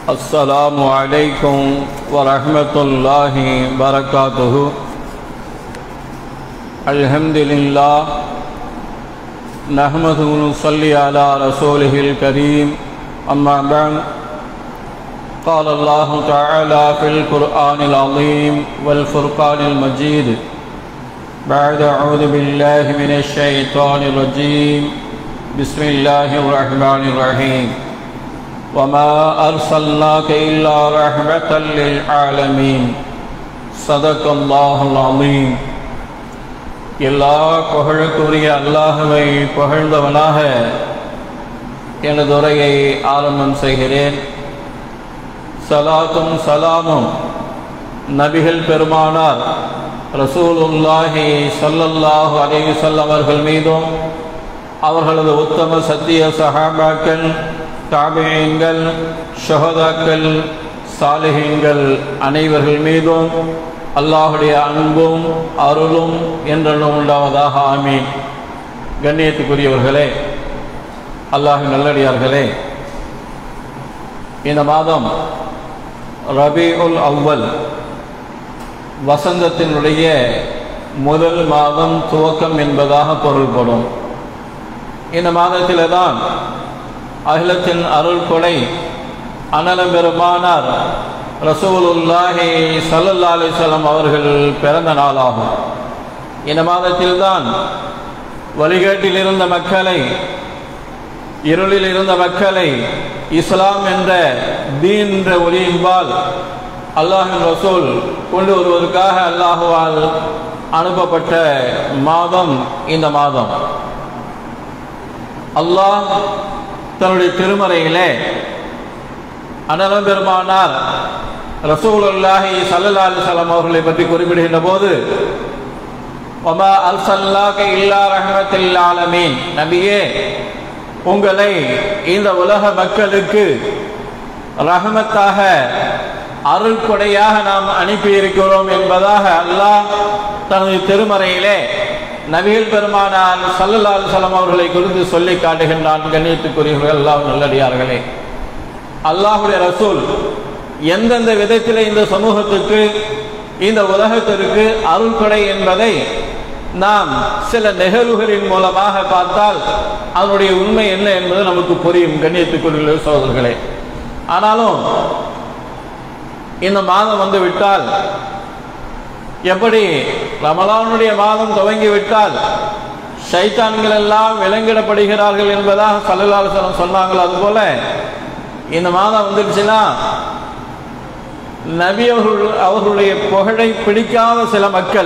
अस्सलामु अलैकुम वरहमतुल्लाहि वबरकातुहु। अल्हम्दुलिल्लाह नहमदुहु व नुसल्ली अला रसूलिहिल करीम। अम्मा बअद क़ाल अल्लाहु तआला फ़िल क़ुरआनिल अज़ीम वल फ़ुरक़ानिल मजीद बअद अऊज़ु बिल्लाहि मिनश शैतानिर रजीम। बिस्मिल्लाहिर रहमानिर रहीम। वमा अर्सलनाका इल्ला रहमतल लिल आलमीन। सदक़ल्लाहुल अज़ीम। எல்லா புகழுக்குரிய அல்லாஹ்வை புகழ்ந்தவனாக எனது உரையை ஆரம்பம் செய்கிறேன். ஸலாத்தும் ஸலாமும் நபிகள் பெருமானார் ரசூலுல்லாஹி ஸல்லல்லாஹு அலைஹி வஸல்லம் அவர்கள் மீதும், அவர்களது உத்தம சத்திய சஹாபாக்கள், தாபிஈன்கள், ஷுஹதாக்கள், சாலிஹீன்கள் அனைவர்கள் மீதும் அல்லாஹுடைய அன்பும் அருளும் என்றென்றும் உண்டாவதாக. ஆமீன். கண்ணியத்துக்குரியவர்களே, அல்லாஹ்வின் நல்லடியார்களே, இந்த மாதம் ரபீஉல் அவ்வல், வசந்தத்தினுடைய முதல் மாதம் துவக்கம் என்பதாக பொருள்படும். இந்த மாதத்திலே தான் அகிலத்தின் அருள் கொடை அனலம் பெருமானார் ரசூலுல்லாஹி ஸல்லல்லாஹு அலைஹி வஸல்லம் அவர்கள் பிறந்த நாளாகும். இந்த மாதத்தில்தான் வழிகேட்டில் இருந்த மக்களை, இருளில் இருந்த மக்களை இஸ்லாம் என்ற தீன் என்ற ஒளியின்பால் அல்லாஹ்வின் ரசூல் கொண்டு வருவதற்காக அல்லாஹுவால் அனுப்பப்பட்ட மாதம் இந்த மாதம். அல்லாஹ் தன்னுடைய திருமறையிலே அனலம் பெருமானார் ரசூலுல்லாஹி ஸல்லல்லாஹு அலைஹி வஸல்லம் அவர்களை பற்றி குறிப்பிடுகின்ற போது, வமா அர்ஸல்னாக இல்லா ரஹ்மத்தல் லில் ஆலமீன், நபியே உங்களை இந்த உலக மக்களுக்கு ரஹமத்தாக, அருள் கொடையாக நாம் அனுப்பியிருக்கிறோம் என்பதாக அல்லாஹ் தனது திருமறையிலே நபிகள் பெருமானார் ஸல்லல்லாஹு அலைஹி வஸல்லம் அவர்களை குறித்து சொல்லி காட்டுகின்றான். கண்ணியத்துக்குரியவர்கள், அல்லாஹ் நல்லடியார்களே, அல்லாஹுடைய ரசூல் எந்தெந்த விதத்தில் இந்த சமூகத்துக்கு, இந்த உலகத்திற்கு அருள் கொடை என்பதை நாம் சில நிகழ்வுகளின் மூலமாக பார்த்தால் அதனுடைய உண்மை என்ன என்பது நமக்கு புரியும். கண்ணியத்துக்குரிய சகோதரர்களே, ஆனாலும் இந்த மாதம் வந்து விட்டால், எப்படி ரமலானுடைய மாதம் துவங்கிவிட்டால் ஷைத்தான்கள் எல்லாம் விலங்கிடப்படுகிறார்கள் என்பதாக ஸல்லல்லாஹு அலைஹி வஸல்லம் சொன்னார்கள். அதுபோல இந்த மாதம் வந்துடுச்சுன்னா நபி அவர்களுடைய புகழை பிடிக்காத சில மக்கள்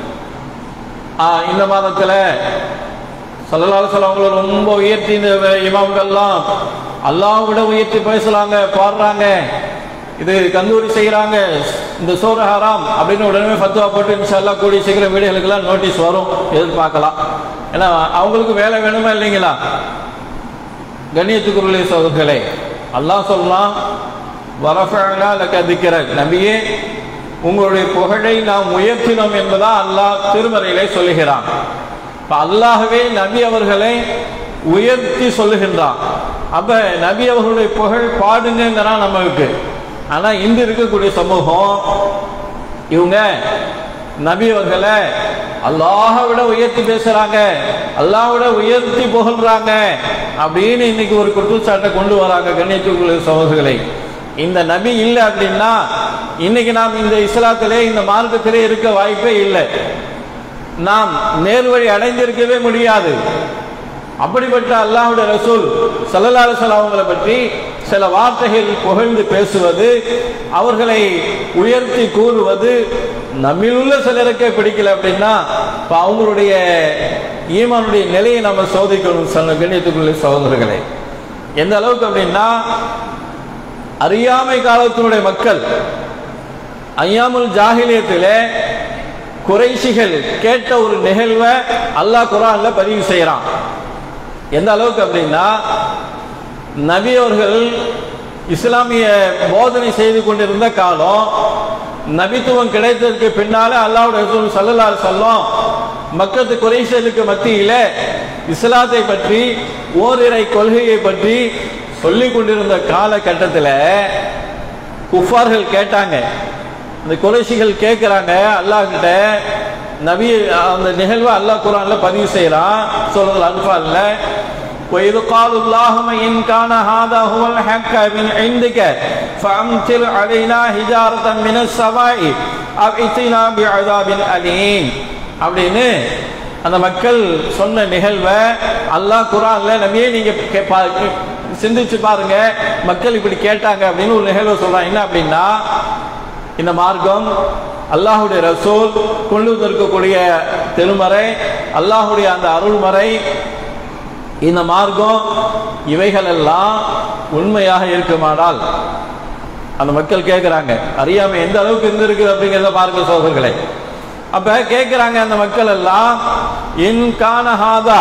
இந்த மாதத்தில் ஸல்லல்லாஹு அலைஹி வஸல்லம் அவங்களை ரொம்ப உயர்த்தி, இந்த இமாம்கள்லாம் அல்லாஹ்வை விட உயர்த்தி பேசுறாங்க, பாடுறாங்க, இது கந்தூரி செய்கிறாங்க, இந்த சூர ஹராம் அப்படின்னு உடனே ஃபத்வா போட்டு இன்ஷா அல்லாஹ் கூடிய சீக்கிரம் வீடுகளுக்கெல்லாம் நோட்டீஸ் வரும், எதிர்பார்க்கலாம். ஏன்னா அவங்களுக்கு வேலை வேணுமா இல்லைங்களா? கண்ணியத்துக்குரிய சகோதரர்களே, அல்லாஹ் சொல்லலாம், வரஃபஅனா லக திக்ரக், நபியே உங்களுடைய புகழை நாம் உயர்த்தினோம் என்பதா அல்லாஹ் திருமறையிலே சொல்லுகிறான். அல்லாஹ்வே நபி அவர்களை உயர்த்தி சொல்லுகின்றான். அப்ப நபி அவர்களுடைய புகழ் பாடுங்கிறான் நமக்கு. ஆனா இன்று இருக்கக்கூடிய சமூகம் இவங்க நபி அவர்களை அல்லாஹை விட உயர்த்தி பேசுறாங்க, அல்லாஹ்விட உயர்த்தி புகழ்றாங்க அப்படின்னு இன்னைக்கு ஒரு குற்றச்சாட்டை கொண்டு வராங்க. கண்ணியத்துக்குரிய சகோதரர்களை, இந்த நபி இல்லை அப்படின்னா இன்னைக்கு நாம் இந்த இஸ்லாத்திலே, இந்த மார்க்கத்திலே இருக்க வாய்ப்பே இல்லை. நாம் நேர்வழி அடைந்திருக்கவே முடியாது. அப்படிப்பட்ட அல்லாஹ்வுடைய ரசூல் ஸல்லல்லாஹு அலைஹி வஸல்லம் அவங்களை பற்றி சில வார்த்தைகள் புகழ்ந்து பேசுவது, அவர்களை உயர்த்தி கூறுவது நம்மில் உள்ள சிலருக்கே பிடிக்கல அப்படின்னா அவங்களுடைய ஈமானுடைய நிலையை நம்ம சோதிக்கணும். கண்ணியத்துக்குரிய சகோதரர்களே, எந்த அளவுக்கு அப்படின்னா அறியாமை காலத்தினுடைய மக்கள் ஐயாமுல் ஜாஹிலியத்திலே குறைஷிகள் கேட்ட ஒரு நிகழ்வை அல்லாஹ் குர்ஆன்ல பதிவு செய்யறான். எந்த அளவுக்கு அப்படின்னா, நபி அவர்கள் இஸ்லாமிய போதனை செய்து கொண்டிருந்த காலம், நபித்துவம் கிடைத்ததற்கு பின்னால அல்லாஹ்வுடைய ரசூல் ஸல்லல்லாஹு அலைஹி வஸல்லம் மக்கத்து குறைஷிகளுக்கு மத்தியில இஸ்லாத்தை பற்றி, ஓரிரை கொள்கையை பற்றி சொல்லிக் கொண்டிருந்த காலகட்டத்தில் குஃபார்கள் கேட்டாங்க, இந்த குறைஷிகள் கேட்கிறாங்க அல்லாஹ் கிட்ட. நபி அந்த நிகழ்வை அல்லாஹ் குர்ஆன்ல பதிவு செய்யறான் சூரத்துல் அன்ஃபால்ல. وَإِذْ قَالُوا اللَّهُمَّ إِنْ كَانَ هَذَا هُوَ الْحَقُّ مِنْ عِنْدِكَ فَأَمْطِرْ عَلَيْنَا حِجَارَةً مِنَ السَّمَاءِ أَوْ ائْتِنَا بِعَذَابٍ أَلِيمٍ அப்படின்னு அந்த மக்கள் சொன்ன நிகழ்வை அல்லாஹ் குர்ஆன்ல நபியே நீங்க சிந்திச்சு பாருங்க, மக்கள் இப்படி கேட்டாங்க அப்படின்னு ஒரு நிகழ்வை சொல்றான். என்ன அப்படின்னா, இந்த மார்க்கம் அல்லாஹுடைய ரசூல் கொண்டு வந்திருக்கக்கூடிய திருமறை, அல்லாஹுடைய அந்த அருள்மறை, இந்த மார்க்கம் இவைகள் எல்லாம் உண்மையாக இருக்குமானால், அந்த மக்கள் கேட்கிறாங்க, அறியாமை எந்த அளவுக்கு இருந்திருக்கு அப்படிங்கிறத பாருங்க சோதர்களே. அப்ப கேட்கிறாங்க அந்த மக்கள் எல்லாம், இன் கான ஹாதா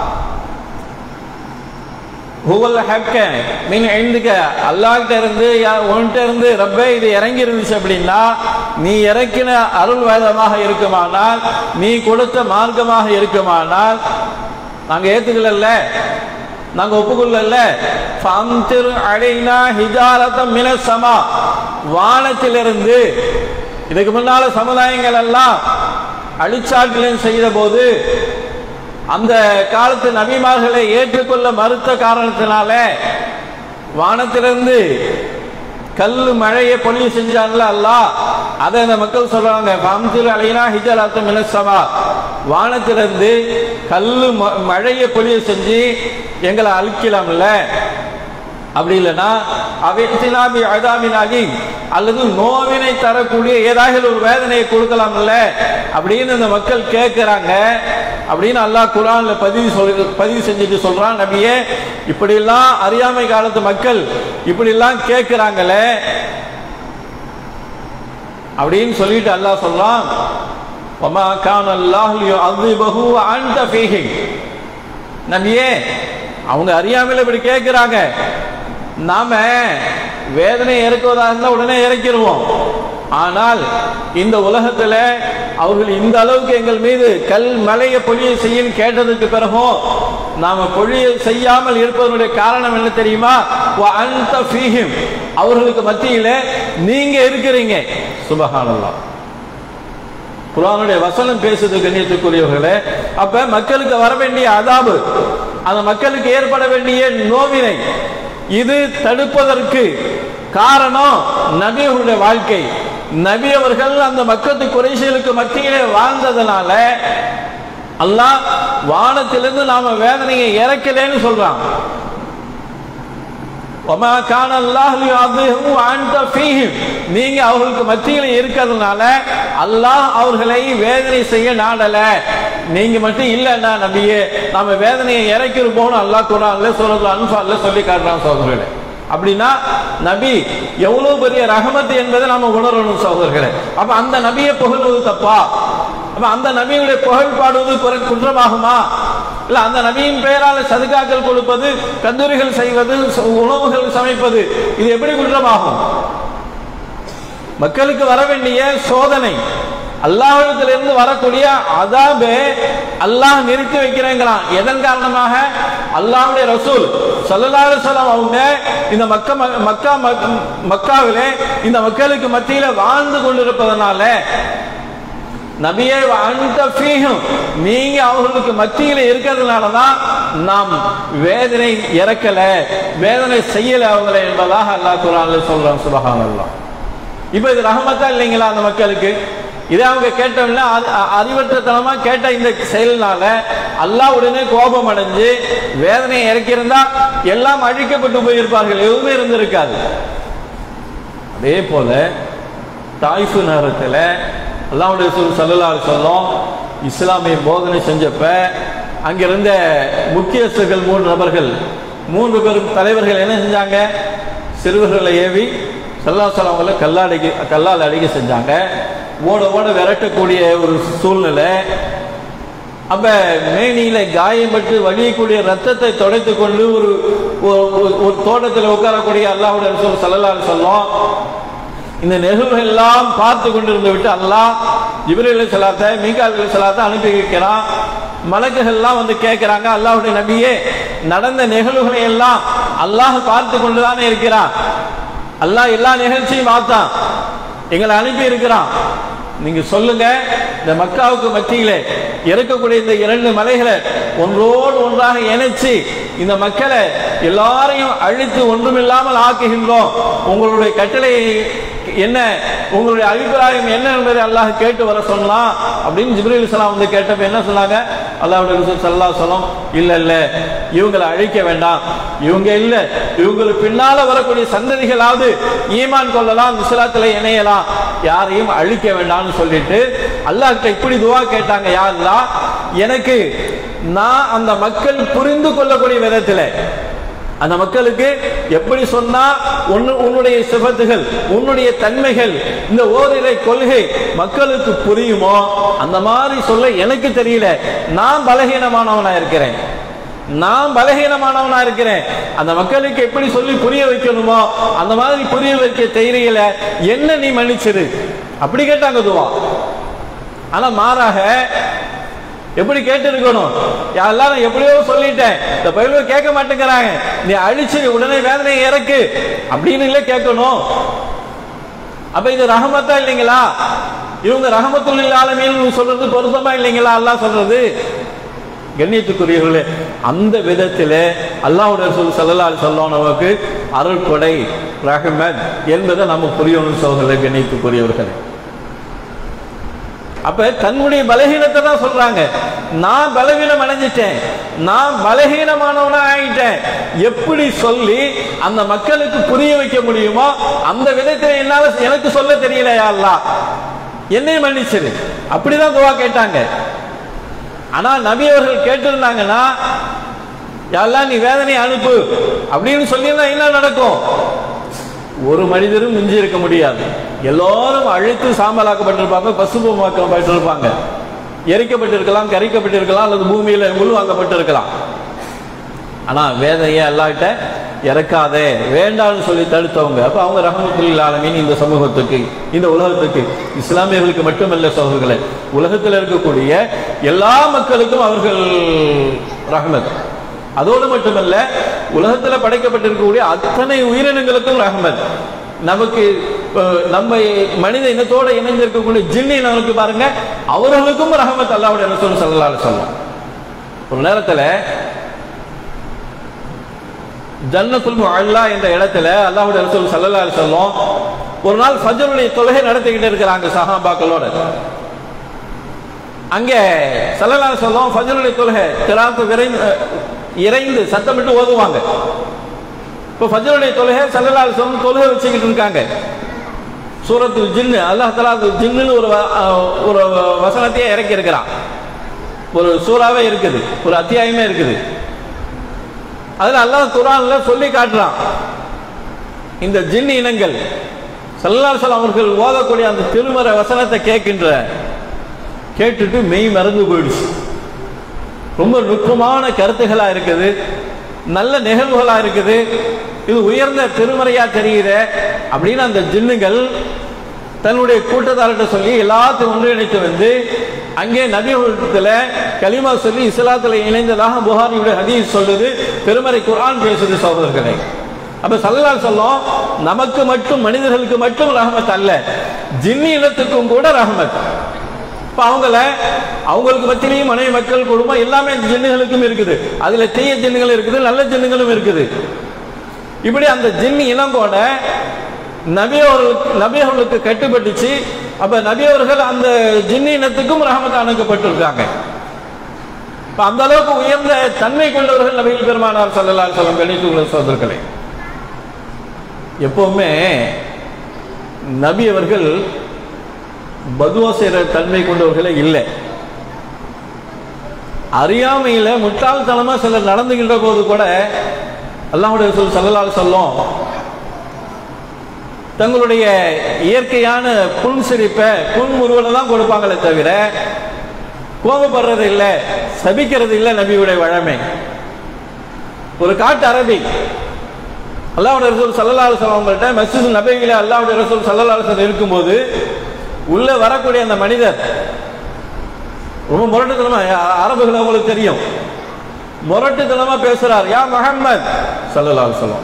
ஹுவல் ஹக்க மின் இன்துக, அல்லாஹ்கிட்ட இருந்து உன்கிட்ட இருந்து ரப்பே இது இறங்கி இருந்துச்சு அப்படின்னா, நீ இறக்கின அருள் வேதமாக இருக்குமானால், நீ கொடுத்த மார்க்கமாக இருக்குமானால் நாங்க ஏத்துக்கல, நாங்க ஒப்புக்கொள்ளல. ஃபம்திர் அலைனா ஹிஜாரத்தம் மினஸ் ஸமா, வானத்திலிருந்து இதுக்கு முன்னால சமுதாயங்கள் எல்லாம் அழிச்சாட்டிலும் செய்த போது அந்த காலத்து நபிமார்களை ஏற்றுக்கொள்ள மறுத்த காரணத்தினால வானத்திலிருந்து கல்லு மழையை பொழிய செஞ்சான்ல அல்லாஹ், அதை அந்த மக்கள் சொல்றாங்க. ஃபம்திர் அலைனா ஹிஜாரத்தம் மினஸ் ஸமா, வானத்திலிருந்து கல்லு மழையை பொழிய செஞ்சு எங்களை அழிக்கலாம்ல, அப்படி இல்லைன்னா அவித்தினாபி அதாபின் அலீம், அல்லது நோவினை தரக்கூடிய ஏதாவது ஒரு வேதனையை கொடுக்கலாம்ல அப்படின்னு இந்த மக்கள் கேட்கிறாங்க அப்படின்னு அல்லாஹ் குர்ஆன்ல பதிவு செஞ்சுட்டு சொல்றான். நபியே இப்படி எல்லாம் அறியாமை காலத்து மக்கள் இப்படி எல்லாம் கேட்கிறாங்களே அப்படின்னு சொல்லிட்டு அல்லாஹ் சொல்றான், வமா கான அல்லாஹு யுஅذிபஹு வ அன்த ஃபீஹி. நபியே அவங்க அறியாமையில இப்படி கேட்கிறாங்க, நாம வேதனை இறக்குவதாக இருந்தால் உடனே இறக்கிடுவோம். ஆனால் இந்த உலகத்துல அவர்கள் இந்த அளவுக்கு எங்கள் மீது கல் மலையை பொழிய செய்ய கேட்டதுக்கு பிறகும் நாம பொழிய செய்யாமல் இருப்பதனுடைய காரணம் என்ன தெரியுமா? வஅன்த ஃபீஹிம், அவர்களுக்கு மத்தியில நீங்க இருக்கிறீங்க. சுப்ஹானல்லாஹ், குர்ஆனுடைய வசனம் பேசுது கண்ணியத்துக்குரியவர்களே. அப்ப மக்களுக்கு வர வேண்டிய அதாபு, அந்த மக்களுக்கு ஏற்பட வேண்டிய நோவினை, இது தடுப்பதற்கு காரணம் நபியுடைய வாழ்க்கை. நபி அவர்கள் அந்த மக்கத்து குறைஷிகளுக்கு மத்தியிலே வாழ்ந்ததனால அல்லாஹ் வானத்திலிருந்து நாம வேதனையை இறக்கலேன்னு சொல்றான். வமா கான அல்லாஹு யுஅذிபஹு வ அன்த ஃபீஹிம், நீங்க அவர்களுக்கு மத்தியில இருக்கிறதுனால அல்லாஹ் அவர்களை வேதனை செய்ய நாடல, நீங்க மட்டும் இல்லன்னா நபியே நாம வேதனையை இறக்கிருப்போம்னு அல்லாஹ் குர்ஆன்ல சூரத்துல் அன்ஃபால்ல சொல்லி காட்டுறான் சகோதரர்களே. அப்படின்னா நபி எவ்வளவு பெரிய ரஹமத் என்பதை நாம உணரணும் சகோதரர்களே. அப்ப அந்த நபியை புகழ்வது தப்பா? அப்ப அந்த நபியுடைய புகழ் பாடுவது குற்றமாகுமா? இல்ல அந்த நபியின் பெயரால சதுகாக்கள் கொடுப்பது, கந்தூரிகள் செய்வது, உணவுகள் சமைப்பது, இது எப்படி குற்றமாகும்? மக்களுக்கு வர வேண்டிய சோதனை, அல்லாஹ்விடத்திலிருந்து வரக்கூடிய அதாபே அல்லாஹ் நிறுத்தி வைக்கிறேங்கிறான். எதன் காரணமாக? அல்லாஹ்வுடைய ரசூல் ஸல்லல்லாஹு அலைஹி வஸல்லம் அவங்க இந்த மக்காவிலே இந்த மக்களுக்கு மத்தியில வாழ்ந்து கொண்டிருப்பதனால, நபியே அன்த ஃபீஹும், நீங்க அவர்களுக்கு மத்தியில இருக்கிறதுனாலதான் நாம் வேதனை இறக்கல, வேதனை செய்யல அவங்களை என்பதாக அல்லாஹ் குர்ஆன்ல சொல்றான். சுப்ஹானல்லாஹ். இப்ப இது ரஹமத்தா இல்லைங்களா அந்த மக்களுக்கு? இதை அவங்க கேட்டோம்ல, அறிவற்றத்தனமா கேட்ட இந்த செயல்னால அல்லாஹ் உடனே கோபம் அடைஞ்சு வேதனையை இறக்கியிருந்தா எல்லாம் அழிக்கப்பட்டு போயிருப்பார்கள், எதுவுமே இருந்திருக்காது. அதே போல தாயிஃப் நேரத்தில் அல்லாஹ்வுடைய ரசூல் ஸல்லல்லாஹு அலைஹி வஸல்லம் இஸ்லாமிய போதனை செஞ்சப்ப அங்கிருந்த முக்கியஸ்தர்கள் 3 நபர்கள், 3 பேரும் தலைவர்கள் என்ன செஞ்சாங்க? சிறுவர்களை ஏவி ஸல்லல்லாஹு அலைஹி வஸல்லம் கல்லால் அடிக்க செஞ்சாங்க. ஓட ஓட விரட்டக்கூடிய ஒரு சூழ்நிலை. அப்ப மேனியில காயப்பட்டு வலியக்கூடிய ரத்தத்தை துடைத்து கொண்டு ஒரு தோட்டத்தில் உட்காரக்கூடிய அல்லாஹ்வுடைய ரசூல் ஸல்லல்லாஹு அலைஹி வஸல்லம் இந்த நிகழ்வுகள் எல்லாம் பார்த்து கொண்டிருந்து விட்டு அல்லாஹ் ஜிப்ரீல் அலைஹிஸ்ஸலாத்தை, மீகாயில் அலைஹிஸ்ஸலாத்தை அனுப்பி வைக்கிறான். மலக்குகள் எல்லாம் வந்து கேட்கிறாங்க, அல்லாஹ்வுடைய நபியே நடந்த நிகழ்வுகளை எல்லாம் அல்லாஹ் பார்த்து கொண்டுதானே இருக்கிறான், அல்லாஹ் எல்லா நிகழ்ச்சியும் பார்த்தான், எங்களை அனுப்பி இருக்கிறான். நீங்க சொல்லுங்க, இந்த மக்காவுக்கு மத்தியிலே இருக்கக்கூடிய இந்த 2 மலைகளை ஒன்றோடு ஒன்றாக இணைச்சு இந்த மக்களை எல்லாரையும் அழித்து ஒன்றுமில்லாமல் ஆக்குகின்றோம். உங்களுடைய கட்டளை என்ன, உங்களுடைய அபிப்பிராயம் என்ன என்பதை அல்லாஹ் கேட்டு வர சொன்னான் அப்படின்னு ஜிப்ரீல் அலைஹிஸ்ஸலாம் வந்து கேட்டப்ப என்ன சொன்னாங்க? அல்லாஹ்வுடைய ரசூல் ஸல்லல்லாஹு அலைஹி வஸல்லம், இல்ல இவங்களை அழிக்க வேண்டாம், இவங்க இல்ல, இவங்களுக்கு பின்னால வரக்கூடிய சந்ததிகளாவது ஈமான் கொள்ளலாம், இஸ்லாத்துல இணையலாம், யாரையும் அழிக்க வேண்டாம்னு சொல்லிட்டு அல்லாஹ்கிட்ட இப்படி துஆ கேட்டாங்க. யா அல்லாஹ், எனக்கு நான் அந்த மக்கள் புரிந்து கொள்ளக்கூடிய விதத்தில் அந்த மக்களுக்கு எப்படி சொன்னா உன்னுடைய சிபத்துகள், உன்னுடைய தன்மைகள், இந்த ஓரிரை கொள்கை மக்களுக்கு புரியுமோ அந்த மாதிரி சொல்ல எனக்கு தெரியல. நான் பலகீனமானவனா இருக்கிறேன், அந்த மக்களுக்கு எப்படி சொல்லி புரிய வைக்கணுமோ அந்த மாதிரி புரிய வைக்க தெரியல, என்ன நீ மன்னிச்சிரு அப்படி கேட்டாங்க துவா. ஆனா மாறாக எப்படி கேட்டு இருக்கணும்? எல்லாரும் எப்படியோ சொல்லிட்டேன், இந்த பயில கேட்க மாட்டேங்கிறாங்க, நீ அழிச்சு உடனே வேதனை இறக்கு அப்படின்னு கேட்கணும். அப்ப இது ரஹமத்தா இல்லைங்களா? இவங்க ரஹமத்துல் ஆலமீன் சொல்றது பொருத்தமா இல்லைங்களா? அல்லாஹ் சொல்றது. கண்ணியத்துக்குரியவர்களே, அந்த விதத்தில் அல்லாஹ்வுடைய ரசூல் ஸல்லல்லாஹு அலைஹி வஸல்லம் நமக்கு அருள்கொடை ரஹ்மத் என்பதை நம்ம புரியணும் சகோதரர்களே, கண்ணியத்துக்குரியவர்களே. அப்ப தன்னுடைய பலகீனத்தை தான் சொல்றாங்க. நான் பலவீனம் அடைஞ்சிட்டேன், நான் பலகீனமானவனா ஆயிட்டேன், எப்படி சொல்லி அந்த மக்களுக்கு புரிய வைக்க முடியுமோ அந்த விதத்தில் என்னால எனக்கு சொல்ல தெரியல, யா அல்லாஹ் என்னை மன்னிச்சிரு அப்படிதான் துவா கேட்டாங்க. ஆனா நபி அவர்கள் கேட்டிருந்தாங்கன்னா, யா அல்லாஹ் நீ வேதனை அனுப்பு அப்படின்னு சொல்லியிருந்தா என்ன நடக்கும்? ஒரு மனிதரும் மிஞ்சி இருக்க முடியாது. எல்லாரும் அழித்து சாம்பலாக்கப்பட்டிருப்பாங்க, பசுபமாக்கப்பட்டிருப்பாங்க, எரிக்கப்பட்டிருக்கலாம், கரிக்கப்பட்டிருக்கலாம், அல்லது பூமியில உள்வாங்கப்பட்டிருக்கலாம். ஆனா வேதனையை அல்லாஹ்கிட்ட இறக்காதே வேண்டாம்னு சொல்லி தடுத்தவங்க. அப்ப அவங்க ரஹ்மத்துல் ஆலமீன் இந்த சமூகத்துக்கு, இந்த உலகத்துக்கு, இஸ்லாமியர்களுக்கு மட்டுமல்ல சகோதரர்களே, உலகத்தில் இருக்கக்கூடிய எல்லா மக்களுக்கும் அவர்கள் ரஹ்மத். அதோடு மட்டுமல்ல, உலகத்தில் படைக்கப்பட்டிருக்கக்கூடிய அத்தனை உயிரினங்களுக்கும் ரஹ்மத். நமக்கு நம்ம மனித இனத்தோடு இணைந்திருக்கக்கூடிய ஜின்னி நமக்கு பாருங்க, அவர்களுக்கும் ரஹ்மத் அல்லாஹ்வுடைய ரசூல் ஸல்லல்லாஹு அலைஹி வஸல்லம். ஒரு நேரத்தில் ஜன்னத்துல் முஅல்லா என்ற இடத்துல அல்லாஹ்வுடைய ரசூல் ஸல்லல்லாஹு அலைஹி வஸல்லம் ஒரு நாள் ஃபஜ்ருடைய தொழுகை நடத்திக்கிட்டு இருக்கிறாங்க சஹாபாக்களோட. அங்கே ஸல்லல்லாஹு அலைஹி வஸல்லம் ஃபஜ்ருடைய தொழுகை கிராத்து இறைந்து சத்தமிட்டு ஓதுவாங்க. இப்போ ஃபஜ்ருடைய தொழுகை ஸல்லல்லாஹு அலைஹி வஸல்லம் தொழுகை வச்சுக்கிட்டு இருக்காங்க. சூரத்துல் ஜின், அல்லாஹ் தஆலா ஜின்னு ஒரு வசனத்தையே இறக்கி இருக்கிறான். ஒரு சூறாவே இருக்குது, ஒரு அத்தியாயமே இருக்குது. அதுல அல்லாஹ் குர்ஆன்ல சொல்லி காட்டுறான். இந்த ஜின் இனங்கள் ஸல்லல்லாஹு அலைஹி வஸல்லம் அவர்கள் ஓதக்கூடிய அந்த திருமறை வசனத்தை கேட்டுட்டு மெய் மறந்து போயிடுச்சு. ரொம்ப நுட்பமான கருத்துகளா இருக்குது, நல்ல நிகழ்வுகளா இருக்குது, இது உயர்ந்த திருமறையா தெரியுது அப்படின்னு அந்த ஜின்னுகள் தன்னுடைய கூட்டத்தார்கிட்ட சொல்லி எல்லாத்தையும் ஒன்றிணைத்து வந்து அங்கே நபியுடைய கலிமா சொல்லி இஸ்லாத்துல இணைந்ததாக புகாரியுடைய ஹதீஸ் சொல்லுது, திருமறை குர்ஆன் பேசுது சகோதரர்களே. அப்ப ஸல்லல்லாஹு அலைஹி வஸல்லம் நமக்கு மட்டும், மனிதர்களுக்கு மட்டும் ரஹ்மத் அல்ல, ஜின்னி இனத்துக்கும் கூட ரஹ்மத். இப்ப அவங்களுக்கு மத்தியிலையும் மனைவி, மக்கள், குடும்பம் எல்லாமே ஜின்னுகளுக்கும் இருக்குது. அதுல தீய ஜின்னுகள் இருக்குது, நல்ல ஜின்னுகளும் இருக்குது. இப்படி அந்த ஜின்னி இனம் கூட நபி அவர்களுக்கு கட்டுப்பட்டுச்சு. அப்ப நபி அவர்கள் அந்த ஜின்னி இனத்துக்கும் ரஹ்மத் அனுப்பப்பட்டிருக்காங்க. அந்த அளவுக்கு உயர்ந்த தன்மை கொண்டவர்கள் நபிகள் பெருமானார் ஸல்லல்லாஹு அலைஹி வஸல்லம். கணித்துள்ள சகோதரர்களே, எப்பவுமே நபி அவர்கள் பதுவா செய்கிற தன்மை கொண்டவர்களே இல்லை. அறியாமையில முட்டாள்தனமா சிலர் நடந்துகின்ற போது கூட அல்லாஹ்வுடைய ரசூல் ஸல்லல்லாஹு அலைஹி வஸல்லம் தங்களுடைய இயற்கையான புன்சிரிப்பை, புன்முறுவலை தான் கொடுப்பாங்களே தவிர கோபப்படுறது இல்லை, சபிக்கிறது இல்லை. நபியுடைய வழமை. ஒரு காட்டு அரபி அல்லாஹ்வுடைய ரசூல் ஸல்லல்லாஹு அலைஹி வஸல்லம் அவங்கள்ட்ட மஸ்ஜித் நபவியில அல்லாஹ்வுடைய ரசூல் ஸல்லல்லாஹு அலைஹி வஸல்லம் இருக்கும்போது உள்ள வரக்கூடிய அந்த மனிதர் ரொம்ப முரட்டுத்தனமா, அரபுகள் அவங்களுக்கு தெரியும், முரட்டுத்தனமா பேசுறார். யா முஹம்மத் ஸல்லல்லாஹு அலைஹி வஸல்லம்,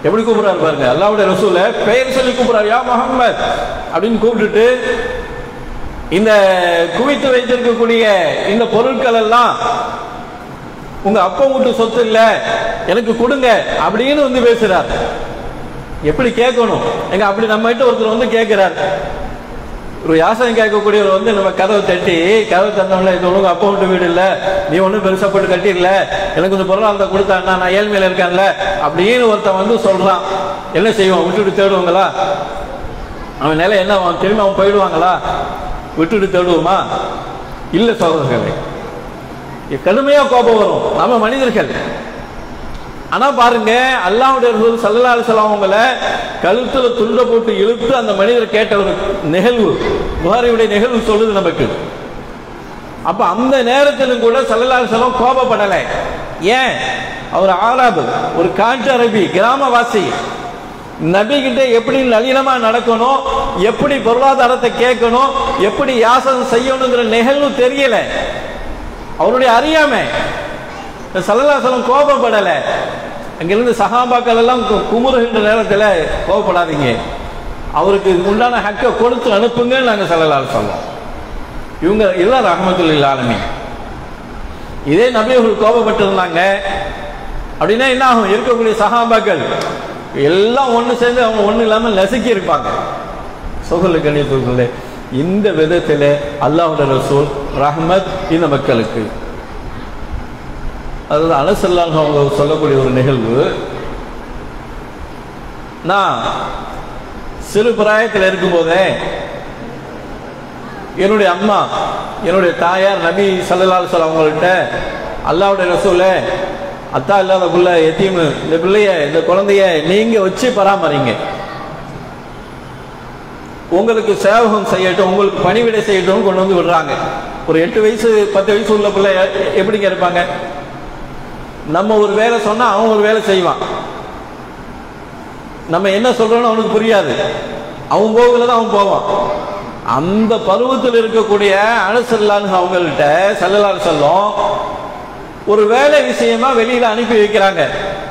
எப்படி கூப்பிடுறாரு பாருங்க, அல்லாஹ்வுடைய ரசூல பெயர் சொல்லி கூப்பிடுறாரு, யா முஹம்மத் அப்படின்னு கூப்பிட்டுட்டு, இந்த குவித்து வைத்திருக்கக்கூடிய இந்த பொருட்கள் எல்லாம் உங்க அப்பா வீட்டு சொத்து இல்ல, எனக்கு கொடுங்க அப்படின்னு வந்து பேசுறார். எப்படி கேட்கணும்? எங்க அப்படி நம்ம கிட்ட ஒருத்தர் வந்து கேட்கிறார், ஒரு யாசகம் கேட்கக்கூடியவர் வந்து நம்ம கதவை தட்டி, கதவை தந்தோம்ல, இது ஒழுங்கு அப்பா வீட்டு வீடு இல்ல, நீ ஒன்றும் பெருசா போட்டு கட்டிடல, எனக்கு கொஞ்சம் பொருளாதாரத்தை கொடுத்தான்னா நான் ஏழ்மையில இருக்கேன்ல அப்படின்னு ஒருத்தன் வந்து சொல்றான். என்ன செய்வோம்? விட்டுட்டு தேடுவாங்களா? அவன் நிலை என்ன? திரும்பி அவன் போயிடுவாங்களா? விட்டுட்டு தேடுவோமா? இல்ல சகோதரர்களே, கடுமையா கோபம் வரும். நம்ம மனிதர்கள். ஆனா பாருங்க, அல்லாஹ்வுடைய ரசூல் ஸல்லல்லாஹு அலைஹி வஸல்லம் அவங்கள கழுத்துல துண்டை போட்டு இழுத்து அந்த மனிதர் கேட்ட ஒரு நிகழ்வு, புகாரியுடைய நிகழ்வு சொல்லுது நமக்கு. அப்ப அந்த நேரத்திலும் கூட ஸல்லல்லாஹு அலைஹி வஸல்லம் கோபப்படலை. ஏன்? அவர் ஆராபு, ஒரு காட்டு அரபி, கிராமவாசி. நபி கிட்ட எப்படி நளினமா நடக்கணும், எப்படி பொருளாதாரத்தை கேட்கணும், எப்படி யாசகம் செய்யணுங்கிற நிகழ்வு தெரியல, அவருடைய அறியாமை. ஸல்லல்லாஹு அலைஹி வஸல்லம் கோபப்படல. அங்கிருந்து சஹாபாக்கள் எல்லாம் குமுறுகின்ற நேரத்தில் கோபப்படாதீங்க, அவருக்கு உண்டான ஹக்கை கொடுத்து அனுப்புங்க நாங்க ஸல்லல்லாஹு அலைஹி வஸல்லம். இவங்க எல்லாம் ரஹ்மத்துல் லில் ஆலமீன். இதே நபி அவர்கள் கோபப்பட்டு இருந்தாங்க அப்படின்னா என்ன ஆகும்? இருக்கக்கூடிய சஹாபாக்கள் எல்லாம் ஒண்ணு சேர்ந்து அவங்க ஒண்ணு இல்லாம நசுக்கி இருப்பாங்க. சோதரர்களே, கண்ணியத்துக்குள்ளே, இந்த விதத்தில் அல்லாஹ்வுடைய ரசூல் ரஹ்மத் இந்த மக்களுக்கு. அதாவது அனஸ் ஸல்லல்லாஹு அவங்க சொல்லக்கூடிய ஒரு நிகழ்வு, நான் சிறு பிராயத்தில் இருக்கும்போதே என்னுடைய அம்மா, என்னுடைய தாயார் நபி ஸல்லல்லாஹு அலைஹி வஸல்லம் அவங்கள்ட்ட, அல்லாஹ்வுடைய ரசூலே, அத்தா இல்லாத பிள்ளை எத்தீமு, இந்த பிள்ளைய, இந்த குழந்தைய நீங்க வச்சு பராமரிங்க, உங்களுக்கு சேவகம் செய்யட்டும், உங்களுக்கு பணிவிடை செய்யட்டும் கொண்டு வந்து விடுறாங்க. ஒரு 8 வயசு 10 வயசு உள்ள பிள்ளை எப்படிங்க இருப்பாங்க? நம்ம ஒரு வேலை சொன்னா அவன் ஒரு வேலை செய்வான், நம்ம என்ன சொல்றோம்னு அவனுக்கு புரியாது, அவன் போகலதான் அவன் போவான். அந்த பருவத்தில் இருக்கக்கூடிய அனஸ் ஸல்லல்லாஹு அவங்கள்ட்ட ஸல்லல்லாஹு அலைஹி வஸல்லம் ஒரு வேலை விஷயமா வெளியில அனுப்பி வைக்கிறாங்க.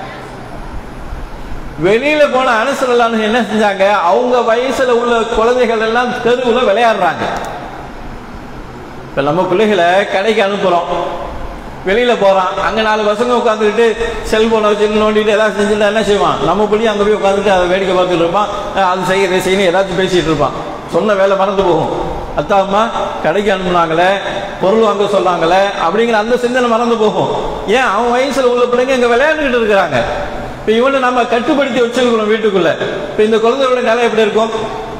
வெளியில போன அனஸ் ஸல்லல்லாஹு என்ன செஞ்சாங்க? அவங்க வயசுல உள்ள குழந்தைகள் எல்லாம் தெருவுல விளையாடுறாங்க. இப்ப நம்ம பிள்ளைகளை கடைக்கு அனுப்புறோம், வெளியில போறான், அங்க 4 பசங்க உட்காந்துக்கிட்டு செல்போனை வச்சு நோண்டிட்டு ஏதாவது செஞ்சுட்டா என்ன செய்வான்? நம்ம பிள்ளை அங்க போய் உட்காந்துட்டு அதை வேடிக்கை பார்த்துட்டு இருப்பான், அது செய்யணும் ஏதாச்சும் பேசிட்டு இருப்பான். சொன்ன வேலை மறந்து போகும். அத்தா அம்மா கடைக்கு அனுப்புனாங்களே, பொருள் வாங்க சொன்னாங்களே அப்படிங்கிற அந்த சிந்தனை மறந்து போகும். ஏன்? அவன் வயசுல உள்ள பிள்ளைங்க இங்க விளையாண்டுகிட்டு இருக்கிறாங்க. இப்ப இவனை நம்ம கட்டுப்படுத்தி வச்சிருக்கிறோம் வீட்டுக்குள்ள. இப்ப இந்த குழந்தையோட நிலை எப்படி இருக்கும்?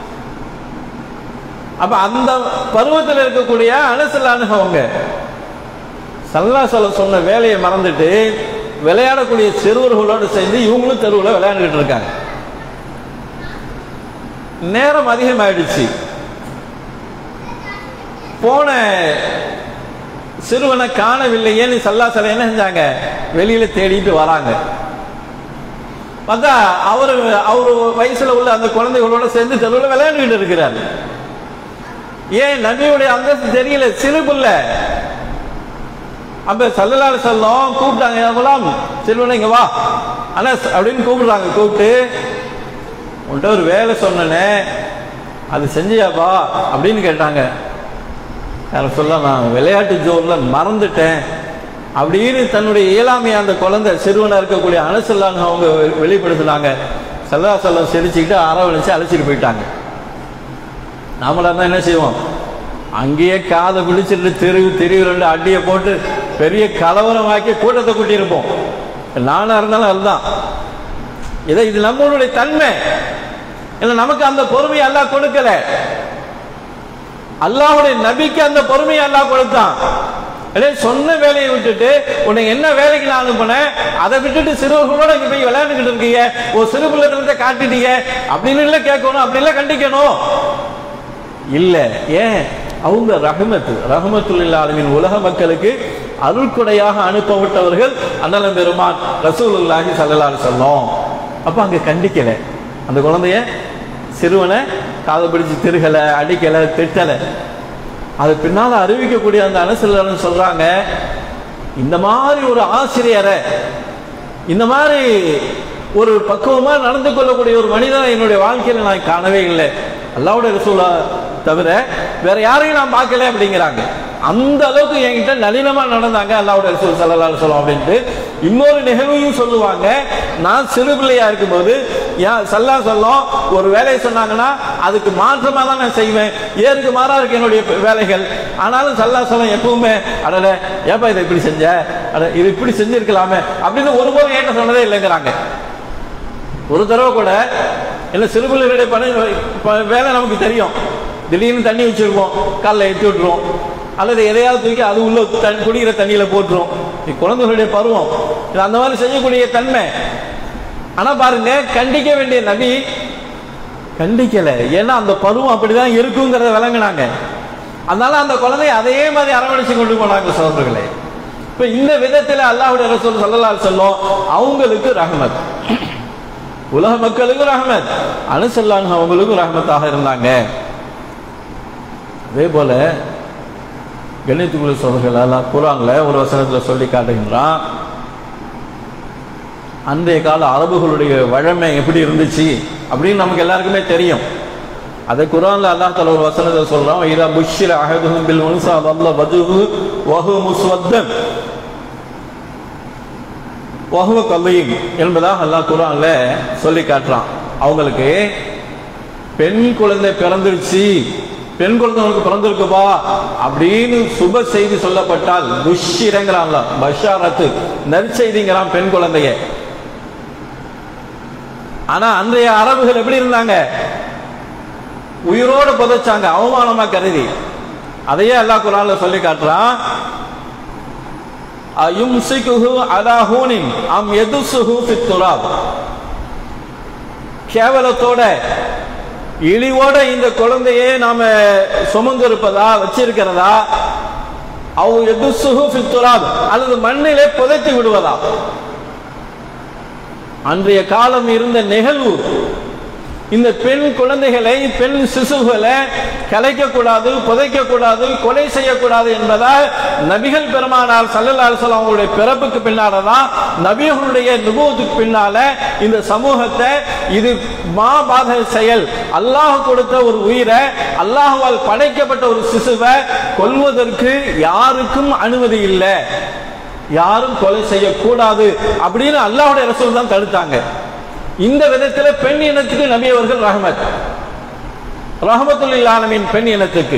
அப்ப அந்த பருவத்தில் இருக்கக்கூடிய அனஸ் ஸல்லல்லாஹு அவங்க ஸல்லல்லாஹு அலைஹி வஸல்லம் சொன்ன வேலையை மறந்துட்டு விளையாடக்கூடிய சிறுவர்களோடு சேர்ந்து இவங்களும் தெருவில் விளையாண்டுகிட்டு இருக்காங்க. நேரம் அதிகமாயிடுச்சு. போன சிறுவனை காணவில்லையேன்னு ஸல்லல்லாஹு அலைஹி வஸல்லம் என்ன செஞ்சாங்க? வெளியில தேடிட்டு வராங்க. பார்த்தா அவரு வயசுல உள்ள அந்த குழந்தைகளோட சேர்ந்து தெருவில் விளையாண்டுகிட்டு இருக்கிறார். ஏன்? நபியுடைய அந்தஸ்து தெரியல, சிறு பிள்ளை. அப்ப ஸல்லல்லாஹு அலைஹி வஸல்லம் கூப்பிட்டாங்க, குலாம் சிறுவனை இங்க வா அனஸ் அப்படின்னு கூப்பிடுறாங்க. கூப்பிட்டு, உன்கிட்ட ஒரு வேலை சொன்னனே அது செஞ்சியாப்பா அப்படின்னு கேட்டாங்க. சொல்ல, நான் விளையாட்டு ஜோர்ல மறந்துட்டேன் அப்படின்னு தன்னுடைய இயலாமையை அந்த குழந்தை சிறுவனா இருக்கக்கூடிய அனஸ் ஸல்லல்லாஹு அவங்க வெளிப்படுத்தினாங்க. ஸல்லல்லாஹு அலைஹி வஸல்லம் சிரிச்சுக்கிட்டு அரவணைச்சு அழைச்சிட்டு போயிட்டாங்க. நாமளா தான் என்ன செய்வோம்? அங்கேயே காதை பிடிச்சிட்டு தெருவு 2 அடியை போட்டு பெரிய கலவரமாக்கி கூட்டத்தை கூட்டியிருப்போம். நானா இருந்தாலும் அதுதான். இது நம்மளுடைய தன்மை. இல்லை, நமக்கு அந்த பொறுமையை அல்லாஹ் கொடுக்கல. அல்லாஹ்வுடைய நபிக்கு அந்த பொறுமையை அல்லாஹ் கொடுத்தான். சொன்ன வேலையை விட்டுட்டு உன்னை என்ன வேலைக்கு நான் அனுப்புனேன், அதை விட்டுட்டு சிறுவர்களோட இங்க போய் விளையாண்டுகிட்டு இருக்கீங்க, ஒரு சிறு பிள்ளைகளை காட்டிட்டீங்க அப்படின்னு இல்லை கேட்கணும், அப்படி இல்லை கண்டிக்கணும் இல்ல. ஏன்? அவங்க ரஹ்மத்துல் லில் ஆலமீன், உலக மக்களுக்கு அருள்கொடையாக அனுப்பப்பட்டவர்கள் அண்ணலம் பெருமான் ரசூலுல்லாஹி ஸல்லல்லாஹு அலைஹி வஸல்லம். அப்ப அங்க கண்டிக்கல, அந்த குழந்தைய சிறுவனை காதை பிடிச்சு திருகல, அடிக்கல, திட்டல. அது பின்னால அறிவிக்கக்கூடிய அந்த அனஸ் ஸல்லல்லாஹு சொல்றாங்க, இந்த மாதிரி ஒரு ஆசிரியரை, இந்த மாதிரி ஒரு பக்குவமா நடந்து கொள்ளக்கூடிய ஒரு மனிதனை என்னுடைய வாழ்க்கையில நான் காணவே இல்லை. அல்லாஹ்வுடைய ரசூலை தவிர வேற யாரையும் நான் பார்க்கல அப்படிங்கிறாங்க. அந்த அளவுக்கு என்கிட்ட நளினமா நடந்தாங்க அல்லாஹ்வுடைய ரசூல் ஸல்லல்லாஹு அலைஹி வஸல்லம் அப்படின்ட்டு. இன்னொரு நிகழ்வையும் சொல்லுவாங்க. நான் சிறு பிள்ளையா இருக்கும்போது ஸல்லல்லாஹு அலைஹி வஸல்லம் ஒரு வேலையை சொன்னாங்கன்னா அதுக்கு மாற்றமா தான் நான் செய்வேன். ஏருக்கு மாறா இருக்கு என்னுடைய வேலைகள். ஆனாலும் ஸல்லல்லாஹு அலைஹி வஸல்லம் எப்பவுமே அடல ஏப்பா இதை இப்படி செஞ்ச, அட இது இப்படி செஞ்சிருக்கலாமே அப்படின்னு ஒருபோதும் ஏற்ற சொன்னதே இல்லைங்கிறாங்க. ஒரு தடவை கூட இல்லை, சிறுபிள்ளைகளுடைய வேலை நமக்கு தெரியும். திடீர்னு தண்ணி வச்சிருப்போம், காலைல ஏற்றி விட்டுருவோம், அல்லது எதையாவது தூக்கி அது உள்ள குடிக்கிற தண்ணியில போட்டுரும். குழந்தைகளுடைய பருவம் அந்த மாதிரி செய்யக்கூடிய தன்மை. ஆனா பாருங்க, கண்டிக்க வேண்டிய நபி கண்டிக்கல. ஏன்னா அந்த பருவம் அப்படிதான் இருக்குங்கிறத விளங்கினாங்க. அதனால அந்த குழந்தைய அதே மாதிரி அரவணைச்சு கொண்டு போனாங்க சகோதரர்களே. இப்ப இந்த விதத்துல அல்லாஹ்வுடைய ரசூல் ஸல்லல்லாஹு அலைஹி வஸல்லம் அவங்களுக்கு ரஹ்மத், உலக மக்களுக்கு ரஹ்மத், அனுசல்லான் அவங்களுக்கும் ரஹ்மத்தாக இருந்தாங்க. அதே போல கண்ணியத்துக்குரிய சகோதரர்கள், அல்லாஹ் குர்ஆன்ல ஒரு வசனத்துல சொல்லி காட்டுகின்றான், அன்றைய கால அரபுகளுடைய வழமை எப்படி இருந்துச்சு அப்படின்னு நமக்கு எல்லாருக்குமே தெரியும். அதை குர்ஆன்ல அல்லாஹ் தஆலா ஒரு வசனத்தை சொல்றான், இதா புஷ்ஷிர அஹதுஹும் பில் உன்ஸா வல்ல வஜ்ஹு வஹு முஸ்வத்தன் வஹுவ கலீம் என்பதாக அல்லாஹ் குர்ஆன்ல சொல்லி காட்டுறான். அவங்களுக்கு பெண் குழந்தை பிறந்துருச்சு, பெண் குழந்தைகளுக்கு பிறந்திருக்குப்பா அப்படின்னு சுப செய்தி சொல்லப்பட்டால் புஷ்ஷிரங்கிறான்ல, பஷாரத்து நற்செய்திங்கிறான் பெண் குழந்தைய. ஆனா அன்றைய அரபுகள் எப்படி இருந்தாங்க? உயிரோடு புதைச்சாங்க, அவமானமா கருதி. அதையே அல்லாஹ் குர்ஆன்ல சொல்லி காட்டுறான், அயும்சிகுஹு அலா ஹூனின் அம் யதுஸுஹு ஃபித் துராப். கேவலத்தோட இழிவோட இந்த குழந்தையே நாம சுமந்து இருப்பதா வச்சிருக்கிறதா, அவ் யதுஸுஹு ஃபித் துராப் அல்லது மண்ணிலே புதைத்து விடுவதா? அன்றைய காலம் இருந்த நிகழ்வு. இந்த பெண் குழந்தைகளை, பெண் சிசுகளை கலைக்க கூடாது, புதைக்க கூடாது, கொலை செய்யக்கூடாது என்பதால் நபிகள் பெருமானார் ஸல்லல்லாஹு அலைஹி வஸல்லம் அவங்களுடைய பிறப்புக்கு பின்னால்தான், நபிகளுடைய நுபுவத்துக்கு பின்னால இந்த சமூகத்தை, இது மாபாத செயல், அல்லாஹ் கொடுத்த ஒரு உயிரை, அல்லாஹ்வால் படைக்கப்பட்ட ஒரு சிசுவை கொல்வதற்கு யாருக்கும் அனுமதி இல்லை, யாரும் கொலை செய்யக்கூடாது அப்படின்னு அல்லாஹ்வுடைய ரசூல் தான் தடுத்தாங்க. இந்த விதத்தில் பெண் இனத்துக்கு நபி அவர்கள் ரஹ்மத், ரஹ்மத்துல் லில் ஆலமீன் பெண் இனத்துக்கு.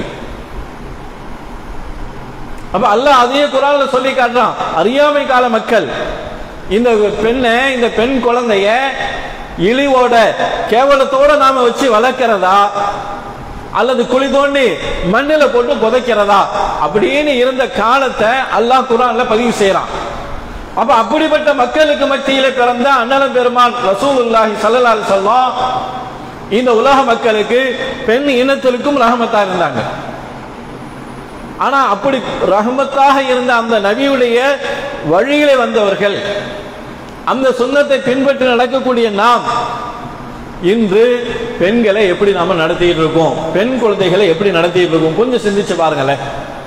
அப்ப அல்லாஹ் அதையே குர்ஆன்ல சொல்லி காட்டுறான், அறியாமை கால மக்கள் இந்த பெண்ணை, இந்த பெண் குழந்தைய இழிவோட கேவலத்தோட நாம வச்சு வளர்க்கிறதா அல்லது குழி தோண்டி மண்ணில போட்டு புதைக்கிறதா அப்படின்னு இருந்த காலத்தை அல்லாஹ் குர்ஆன்ல பதிவு செய்யறான். அப்ப அப்படிப்பட்ட மக்களுக்கு மத்தியில பிறந்த அண்ணலம் பெருமான் ரசூலுல்லாஹி ஸல்லல்லாஹு அலைஹி வஸல்லம் இந்த உலக மக்களுக்கு, பெண் இனத்திற்கும் ரஹமத்தா இருந்தாங்க. ஆனா அப்படி ரஹமத்தாக இருந்த அந்த நபியுடைய வழியிலே வந்தவர்கள், அந்த சுன்னத்தை பின்பற்றி நடக்கக்கூடிய நாம் இன்று பெண்களை எப்படி நாம நடத்திட்டு இருக்கோம், பெண் குழந்தைகளை எப்படி நடத்திட்டு இருக்கோம், கொஞ்சம் சிந்திச்சு பாருங்களேன்.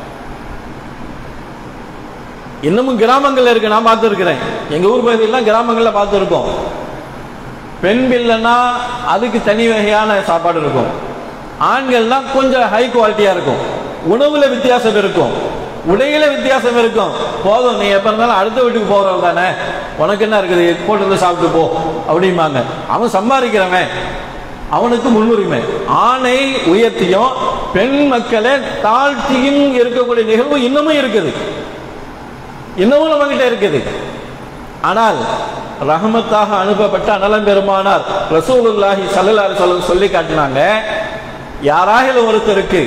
இன்னமும் கிராமங்கள்ல இருக்கு, நான் பார்த்துருக்கிறேன், எங்க ஊர் பகுதியெல்லாம் கிராமங்கள்ல பார்த்துருக்கோம். பெண் பிள்ளைன்னா அதுக்கு தனி வகையான சாப்பாடு இருக்கும், ஆண்கள்லாம் கொஞ்சம் ஹை குவாலிட்டியா இருக்கும், உணவுல வித்தியாசம் இருக்கும், உடையில வித்தியாசம் இருக்கும். போதும், நீ எப்ப இருந்தாலும் அடுத்த வீட்டுக்கு போறவங்க தானே, உனக்கு என்ன இருக்குது, போட்டு சாப்பிட்டு போ அப்படிம்பாங்க. அவன் சம்பாதிக்கிறவன், அவனுக்கு முன்னுரிமை. ஆணை உயர்த்தியும் பெண் மக்களை தாழ்த்தியும் இருக்கக்கூடிய நிகழ்வு இன்னமும் இருக்குது, இன்னமும் நம்ம கிட்ட இருக்குது. ஆனால் ரஹமத்தாக அனுப்பப்பட்ட அண்ணலம் பெருமானார் ரசூலுல்லாஹி ஸல்லல்லாஹு அலைஹி வஸல்லம் சொல்லி காட்டினாங்க, யாராக ஒருத்தருக்கு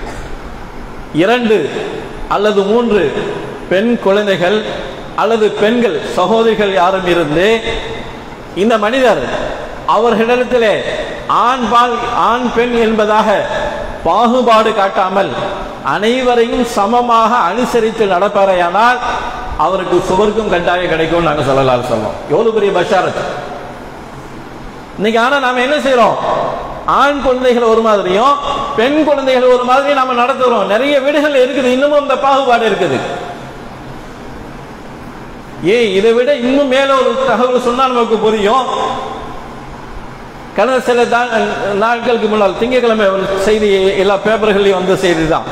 2 அல்லது 3 பெண் குழந்தைகள் அல்லது பெண்கள் சகோதரிகள் யாரும் இருந்து இந்த மனிதர் அவர்களிடத்திலே ஆண் பெண் என்பதாக பாகுபாடு காட்டாமல் அனைவரையும் சமமாக அனுசரித்து நடப்பாரையானால் அவருக்கு சுவர்க்கம் கட்டாயம் கிடைக்கும் நாங்க ஸல்லல்லாஹு அலைஹி வஸல்லம். எவ்வளவு பெரிய பஷாரத் இன்னைக்கு. ஆனா நாம என்ன செய்யறோம், ஆண் குழந்தைகள் ஒரு மாதிரியும் பெண் குழந்தைகள் ஒரு மாதிரி நாம நடத்துறோம். நிறைய வீடுகள் இருக்குது, இன்னமும் இந்த பாகுபாடு இருக்குது. இதை விட இன்னும் மேல ஒரு தகவல் சொன்னா நமக்கு புரியும். கடந்த சில நாட்களுக்கு முன்னால் திங்கட்கிழமை ஒரு செய்தி எல்லா பேப்பர்களையும் வந்த செய்தி தான்.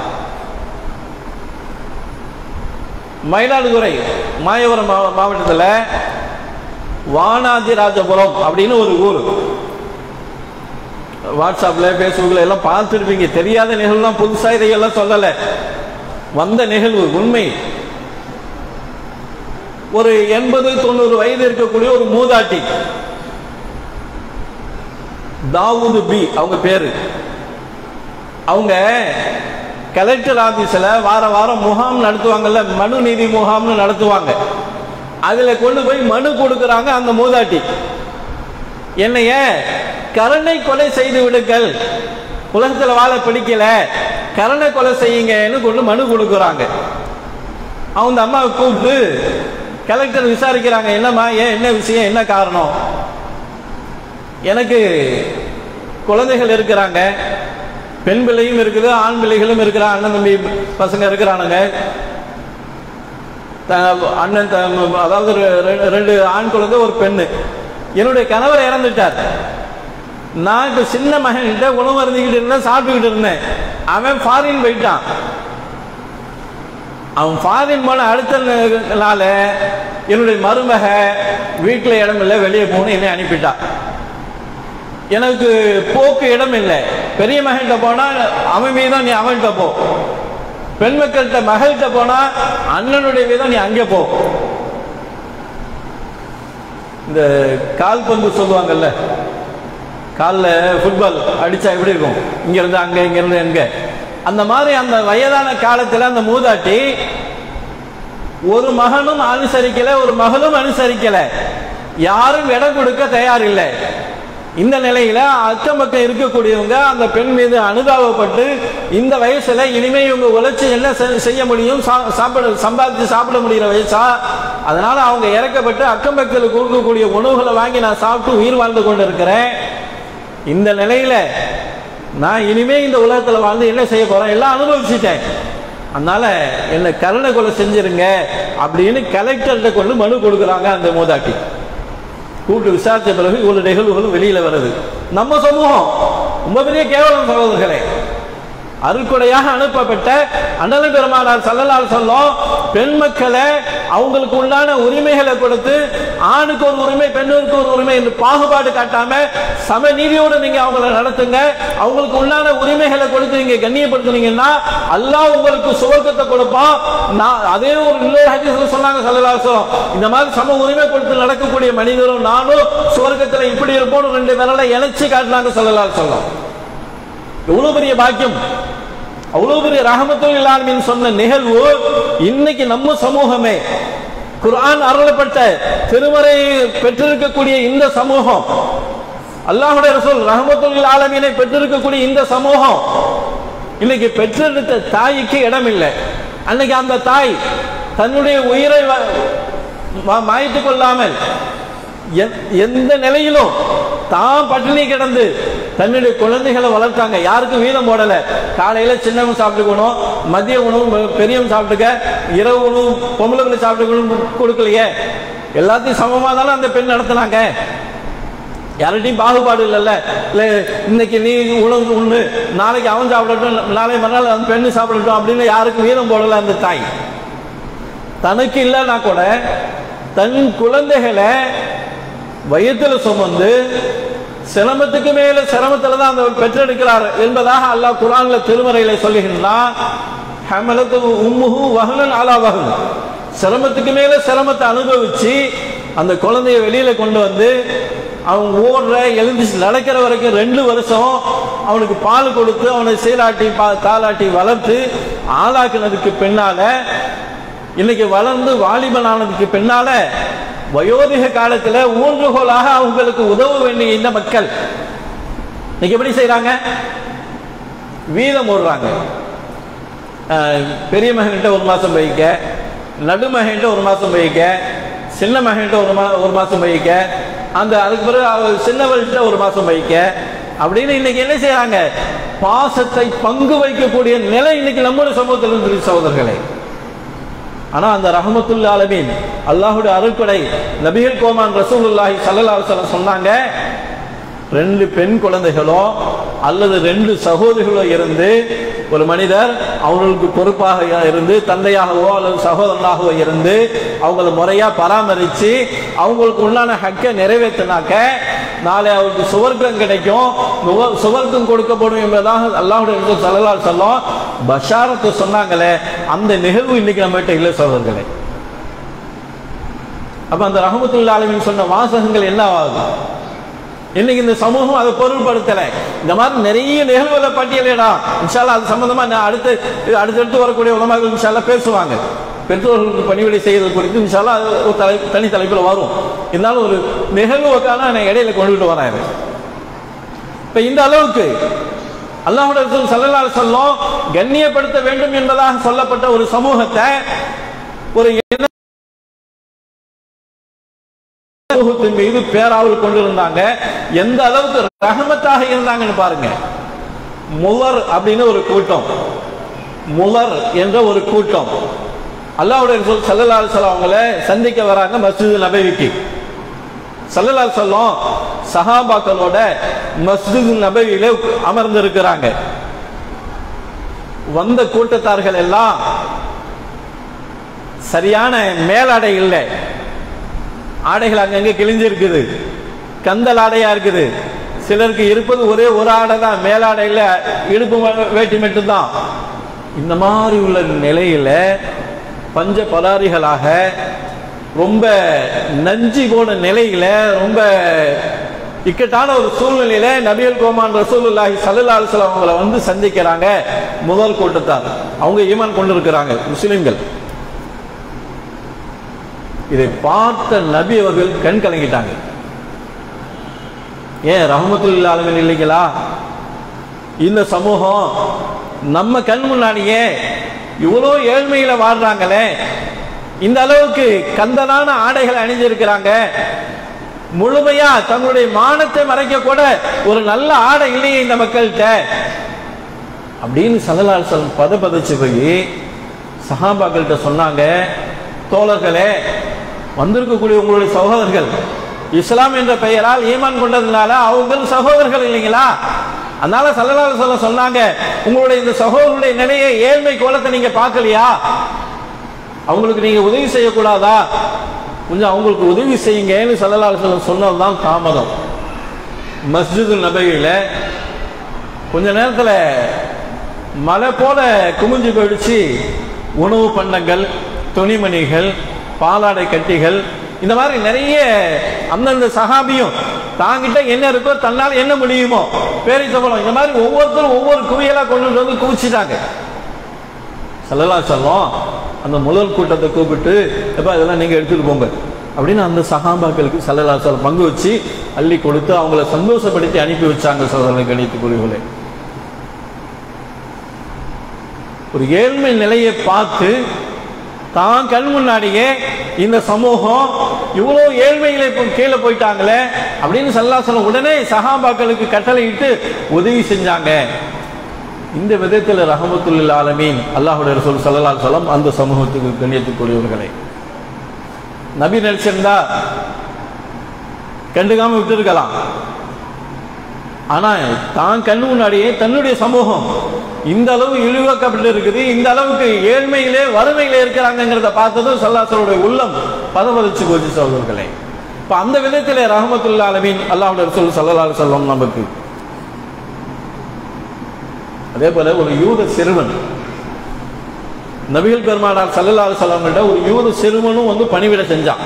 மயிலாடுதுறை மாயவரம் மாவட்டத்தில் வானாதிராஜபுரம் அப்படின்னு ஒரு ஊர். வாட்ஸ்அப்ல பேஸ்புக்ல எல்லாம் பார்த்துருப்பீங்க. தெரியாத நிகழ்வுலாம் புதுசா இதையெல்லாம் சொல்லல, வந்த நிகழ்வு உண்மை. ஒரு 80-90 வயது இருக்கக்கூடிய ஒரு மூதாட்டி, தாவூது பி அவங்க பேரு. அவங்க கலெக்டர் ஆபீஸ்ல வார வாரம் முகாம் நடத்துவாங்கல்ல, மனு நீதி முகாம்னு நடத்துவாங்க. அதுல கொண்டு போய் மனு கொடுக்கறாங்க அந்த மூதாட்டி. என்னைய கருணை கொலை செய்து விடுங்கள், உலகத்துல வாழ பிடிக்கல, கருணை கொலை செய்யுங்கன்னு கொண்டு மனு கொடுக்கறாங்க. அவங்க அம்மாவை கூப்பிட்டு கலெக்டர் விசாரிக்கிறாங்க. என்னம்மா, ஏன், என்ன விஷயம், என்ன காரணம்? எனக்கு குழந்தைகள் இருக்கிறாங்க, பெண் பிள்ளையும் இருக்குது, ஆண் பிள்ளைகளும் இருக்கிறாங்க, அண்ணன் தம்பி பசங்க இருக்கிறானுங்க. அண்ணன் அதாவது 2 ஆண் குழந்தை, ஒரு பெண்ணு. என்னுடைய கணவர் இறந்துட்டார். நான் இப்ப சின்ன மகன்கிட்ட உணவு அருந்திக்கிட்டு இருந்தேன், சாப்பிட்டுக்கிட்டு இருந்தேன். அவன் ஃபாரின் போயிட்டான். அவன் ஃபாரின் போன அடுத்த நாள என்னுடைய மருமக வீட்டில் இடம் இல்லை, வெளியே போகணும், என்னை அனுப்பிட்டான். எனக்கு போக்கு இடம் இல்லை. பெரிய மகன்கிட்ட போனா அவன் வீதம், நீ அவன்கிட்ட போ. பெண் மக்கள்கிட்ட மகள்கிட்ட போனா அண்ணனுடைய வீதம், நீ அங்கே போ. இந்த கால்பந்து சொல்லுவாங்கல்ல, காலில் ஃபுட்பால் அடிச்சா எப்படி இருக்கும், இங்க இருந்து அங்க, இங்க இருந்து எங்க, அந்த மாதிரி அந்த வயதான காலத்தில் அந்த மூதாட்டி ஒரு மகனும் அனுசரிக்கல, ஒரு மகளும் அனுசரிக்கல, யாரும் இடம் கொடுக்க தயார் இல்லை. இந்த நிலையில அக்கம் பக்கம் இருக்கக்கூடியவங்க அந்த பெண் மீது அனுதாபப்பட்டு, இந்த வயசுல இனிமே இவங்க உழைச்சி என்ன செய்ய முடியும், சம்பாதிச்சு சாப்பிட முடிகிற வயசா, அதனால அவங்க இறக்கப்பட்டு அக்கம் பக்கத்தில் கொடுக்கக்கூடிய உணவுகளை வாங்கி நான் சாப்பிட்டு உயிர் வாழ்ந்து கொண்டு இருக்கிறேன். இந்த நிலையில நான் இனிமே இந்த உலகத்துல வாழ்ந்து என்ன செய்ய போறேன், எல்லாம் அனுபவிச்சுட்டேன், அதனால என்ன கருணை கொலை செஞ்சிருங்க அப்படின்னு கலெக்டர்கிட்ட கொண்டு மனு கொடுக்குறாங்க. அந்த மூதாட்டி கூப்பிட்டு விசாரிச்ச பிறகு இவ்வளவு நிகழ்வுகளும் வெளியில வருது. நம்ம சமூகம் ரொம்ப பெரிய கேவலம் சகோதரர்களே. அருட்கொடையாக அனுப்பப்பட்ட அண்ணல் பெருமானார் ஸல்லல்லாஹு அலைஹி வஸல்லம் பெண் மக்களை அவங்களுக்கு உண்டான உரிமைகளை கொடுத்து, ஆணுக்கு ஒரு உரிமை, பெண்ணுக்கு ஒரு உரிமை என்று பாகுபாடு காட்டாம சம நீதியோடு நீங்க அவங்களை நடத்துங்க. அவங்களுக்கு உண்டான உரிமைகளை கொடுத்து நீங்க கண்ணியப்படுத்துனீங்கன்னா அல்லாஹ் உங்களுக்கு சுவர்க்கத்தை கொடுப்பான். அதே ஒரு இன்னொரு ஹதீஸ்ல சொன்னாங்க ஸல்லல்லாஹு அலைஹி வஸல்லம், இந்த மாதிரி சம உரிமை கொடுத்து நடக்கக்கூடிய மனிதரும் நானும் சுவர்க்கத்துல இப்படி இருப்போம், 2 விரலை இணைச்சு காட்டினாங்க ஸல்லல்லாஹு அலைஹி வஸல்லம். எவ்வளவு பெரிய பாக்கியம், அவ்வளவு பெரிய ரஹ்மத்துல் லில் ஆலமீன் சொன்ன நிகழ்வு இன்னைக்கு நம்ம சமூகமே, குர்ஆன் அருளப்பட்ட திருமறை பெற்றிருக்கக்கூடிய இந்த சமூகம், அல்லாஹ்வுடைய ரசூல் ரஹ்மத்துல் லில் ஆலமீனை பெற்றிருக்கக்கூடிய இந்த சமூகம் இன்னைக்கு பெற்றெடுத்த தாய்க்கு இடம் இல்லை. அன்னைக்கு அந்த தாய் தன்னுடைய உயிரை மாய்த்துக் கொள்ளாமல் எந்த நிலையிலும் தான் பட்டினி கிடந்து தன்னுடைய குழந்தைகளை வளர்த்தாங்க. யாருக்கும் வீதம் போடல. காலையில சின்னவன் சாப்பிட்டுக்கணும், மதிய உணவு பெரியவன் சாப்பிட்டுக்க, இரவு உணவு பொம்பளை சாப்பிட்டுக்கணும் கொடுக்கலையே, எல்லாத்தையும் சமமா தானே அந்த பெண் நடத்தினாங்க. யார்கிட்டையும் பாகுபாடு இல்லைல்ல. இல்லை இன்னைக்கு நீ உணவு உண்ணு, நாளைக்கு அவன் சாப்பிடட்டும், நாளை மறுநாள் அந்த பெண்ணு சாப்பிடட்டும் அப்படின்னு யாருக்கும் வீதம் போடல. அந்த தாய் தனக்கு இல்லைன்னா கூட தன் குழந்தைகளை வயிற்றுல சுமந்து சிரமத்துக்கு மேல சிரமத்துல தான் அந்த பெற்றெடுக்கிறார் என்பதாக அல்லாஹ் குர்ஆன்ல திருமறையில சொல்லுகின்றான். ஹமலத்து உம்முஹு வஹனன் அலா வஹன், சிரமத்துக்கு மேல சிரமத்தை அனுபவிச்சு அந்த குழந்தைய வெளியில கொண்டு வந்து அவன் ஓடுற எழுந்து நடக்கிற வரைக்கும் 2 வருஷம் அவனுக்கு பால் கொடுத்து அவனை சீராட்டி தாளாட்டி வளர்த்து ஆளாக்குனதுக்கு பின்னால, இன்னைக்கு வளர்ந்து வாலிபனானதுக்கு பின்னால வயோதிக காலத்துல ஊன்றுகோலாக அவங்களுக்கு உதவ வேண்டிய இந்த மக்கள் இன்னைக்கு எப்படி செய்யறாங்க, வீதம் ஓடுறாங்க. பெரிய மகன்கிட்ட 1 மாசம் வைக்க, நடுமகன்கிட்ட 1 மாசம் வைக்க, சின்ன மகன்கிட்ட 1 மாசம் வைக்க, அதுக்கு பிறகு சின்னவர்கிட்ட 1 மாசம் வைக்க அப்படின்னு இன்னைக்கு என்ன செய்யறாங்க, பாசத்தை பங்கு வைக்கக்கூடிய நிலை இன்னைக்கு நம்முடைய சமூகத்தில் இருந்து சகோதரர்களே. ஆனா அந்த ரஹ்மத்துல் ஆலமீன் அல்லாஹ்வுடைய அருள்கொடை நபிகள் கோமான் ரசூலுல்லாஹி ஸல்லல்லாஹு அலைஹி வஸல்லம் சொன்னாங்க, 2 பெண் குழந்தைகளோ அல்லது 2 சகோதரிகளோ இருந்து ஒரு மனிதர் அவர்களுக்கு பொறுப்பாக இருந்து தந்தையாகவோ அல்லது சகோதரனாகவோ இருந்து அவங்கள முறையா பராமரிச்சு அவங்களுக்கு உண்டான ஹக்கை நிறைவேற்றினாக்க நாளை அவருக்கு சுவர்க்கம் கிடைக்கும், சுவர்க்கம் கொடுக்கப்படும் என்பதாக அல்லாஹ்வுடைய ரசூல் ஸல்லல்லாஹு அலைஹி வஸல்லம் பஷாரத்து சொன்னாங்களே. அந்த நிகழ்வு இன்னைக்கு நம்ம கிட்ட இல்லை சகோதரர்களே. அப்ப அந்த ரஹ்மத்துல் ஆலமீன் சொன்ன வாசகங்கள் என்ன ஆகுது? இன்னைக்கு இந்த சமூகம் அதை பொருள்படுத்தல. இந்த மாதிரி நிறைய நிகழ்வுகளை பட்டியலிடா இன்ஷா அல்லாஹ் அது சம்பந்தமா அடுத்தடுத்து வரக்கூடிய உலமாக்கள் இன்ஷா அல்லாஹ் பேசுவாங்க. பெற்றோர்களுக்கு பணிவிடை செய்வது குறித்து இன்ஷா அல்லாஹ் ஒரு தனி தலைப்பில் வரும். இருந்தாலும் ஒரு நிகழ்வுக்கான நான் இடையில கொண்டுகிட்டு வரேன். இப்ப இந்த அளவுக்கு அல்லாஹ்வுடைய ரசூல் ஸல்லல்லாஹு அலைஹி வஸல்லம் கண்ணியப்படுத்த வேண்டும் என்பதாக சொல்லப்பட்ட ஒரு சமூகத்தை ஒரு சமூகத்தின் மீது பேராவல் கொண்டிருந்தாங்க. எந்த அளவுக்கு ரஹமத்தாக இருந்தாங்கன்னு பாருங்க. முலர் அப்படின்னு ஒரு கூட்டம், முலர் என்ற ஒரு கூட்டம் அல்லாஹ்வுடைய ரசூல் ஸல்லல்லாஹு அலைஹி வஸல்லம் அவங்கள சந்திக்க வராங்க மஸ்ஜித் நபவிக்கு. ஸல்லல்லாஹு அலைஹி வஸல்லம் சஹாபாக்களோட மஸ்ஜித் நபவியில அமர்ந்து இருக்கிறாங்க. வந்த கூட்டத்தார்கள் எல்லாம் சரியான மேலாடை இல்லை, ஆடைகள் அங்கங்க கிழிஞ்சிருக்குது, கந்தல் ஆடையா இருக்குது. சிலருக்கு இருப்பது ஒரே ஒரு ஆடை தான், மேலாடையில இடுப்பு வேட்டி மட்டும்தான். இந்த மாதிரி உள்ள நிலையில பஞ்ச பலாரிகளாக ரொம்ப நஞ்சி போன நிலையில ரொம்ப இக்கட்டான ஒரு சூழ்நிலையில நபிகள் கோமான் ரசூலுல்லாஹி ஸல்லல்லாஹு அலைஹி வஸல்லம் அவங்களை வந்து சந்திக்கிறாங்க. முதல் கூட்டத்தார் அவங்க ஈமான் கொண்டிருக்கிறாங்க, முஸ்லிம்கள். இதை பார்த்த நபி அவர்கள் கண் கலங்கிட்டாங்க. ஏன் ரஹ்மத்துல் ஆலமீன் இல்லைங்களா? இந்த சமூகம் நம்ம கண் முன்னாடியே இவ்வளோ ஏழ்மையில வாழ்றாங்களே, இந்த அளவுக்கு கந்தலான ஆடைகளை அணிஞ்சிருக்கிறாங்க, முழுமையா தங்களுடைய மானத்தை மறைக்க கூட ஒரு நல்ல ஆடை இல்லையே இந்த மக்கள்கிட்ட அப்படின்னு ஸல்லல்லாஹு அலைஹி வஸல்லம் பதபதச்சு போய் சஹாபாக்கள்கிட்ட சொன்னாங்க, தோழர்களே, வந்திருக்கக்கூடிய உங்களுடைய சகோதரர்கள் இஸ்லாம் என்ற பெயரால் ஈமான் கொண்டதுனால அவங்க சகோதரர்கள் இல்லைங்களா? அதனால ஸல்லல்லாஹு அலைஹி வஸல்லம் சொன்னாங்க, உங்களுடைய இந்த சகோதரருடைய நிலையை ஏழ்மை கோலத்தை நீங்க பார்க்கலையா? அவங்களுக்கு நீங்க உதவி செய்யக்கூடாதா? கொஞ்சம் அவங்களுக்கு உதவி செய்யுங்கன்னு ஸல்லல்லாஹு அலைஹி வஸல்லம் சொன்னதுதான் தாமதம். மஸ்ஜித் நபவியில கொஞ்ச நேரத்துல மலை போல குமிஞ்சு போயிடுச்சு. உணவு பண்டங்கள், துணிமணிகள், பாலாடை கட்டிகள், இந்த மாதிரி நிறைய அந்தந்த சஹாபியும் தாங்கிட்ட என்ன இருக்கோ தன்னால் என்ன முடியுமோ பேரிச்சம்பழம் இந்த மாதிரி ஒவ்வொருத்தரும் ஒவ்வொரு குவியலா கொண்டு வந்து குவிச்சிட்டாங்க. ஸல்லல்லாஹு அலைஹி வஸல்லம் அந்த முதல் கூட்டத்தை கூப்பிட்டு, எப்ப இதெல்லாம் நீங்க எடுத்துட்டு போங்க அப்படின்னு அந்த சஹாபாக்களுக்கு ஸல்லல்லாஹு அலைஹி வஸல்லம் பங்கு வச்சு அள்ளி கொடுத்து அவங்கள சந்தோஷப்படுத்தி அனுப்பி வச்சாங்க. சகோதரர்களை கணித்துக்குரியவர்களே, ஒரு ஏழ்மை நிலையை பார்த்து தான் கண் முன்னாடியே இந்த சமூகம் இவ்வளோ ஏழ்மையில கீழே போயிட்டாங்களே அப்படின்னு ஸல்லல்லாஹு அலைஹி வஸல்லம் உடனே சஹாபாக்களுக்கு கட்டளையிட்டு உதவி செஞ்சாங்க. இந்த விதத்தில் ரஹ்மத்துல் ஆலமீன் அல்லாஹ்வுடைய ரசூல் ஸல்லல்லாஹு அலைஹி வஸல்லம் அந்த சமூகத்துக்கு கண்ணியத்துக்குரியவர்களே, நபி நினைச்சிருந்தா கண்டுக்காம விட்டுருக்கலாம். ஆனா தான் கண்ணு முன்னாடியே தன்னுடைய சமூகம் இந்த அளவு இழிவாக்கப்பட்டு இருக்குது, இந்த அளவுக்கு ஏழ்மையிலே வறுமையிலே இருக்கிறாங்கிறத பார்த்ததும் ஸல்லல்லாஹு அலைஹி வஸல்லம் உள்ளம் பதபதச்சு போச்சு சகோதரர்களே. இப்ப அந்த விதத்திலே ரஹ்மத்துல் ஆலமீன் அல்லாஹ்வுடைய ரசூல் ஸல்லல்லாஹு அலைஹி வஸல்லம் நமக்கு. அதே போல ஒரு யூத சிறுவன் நபிகள் பெருமானார் ஸல்லல்லாஹு அலைஹி வஸல்லம் கிட்ட ஒரு யூத சிறுவனும் வந்து பணிவிடை செஞ்சான்.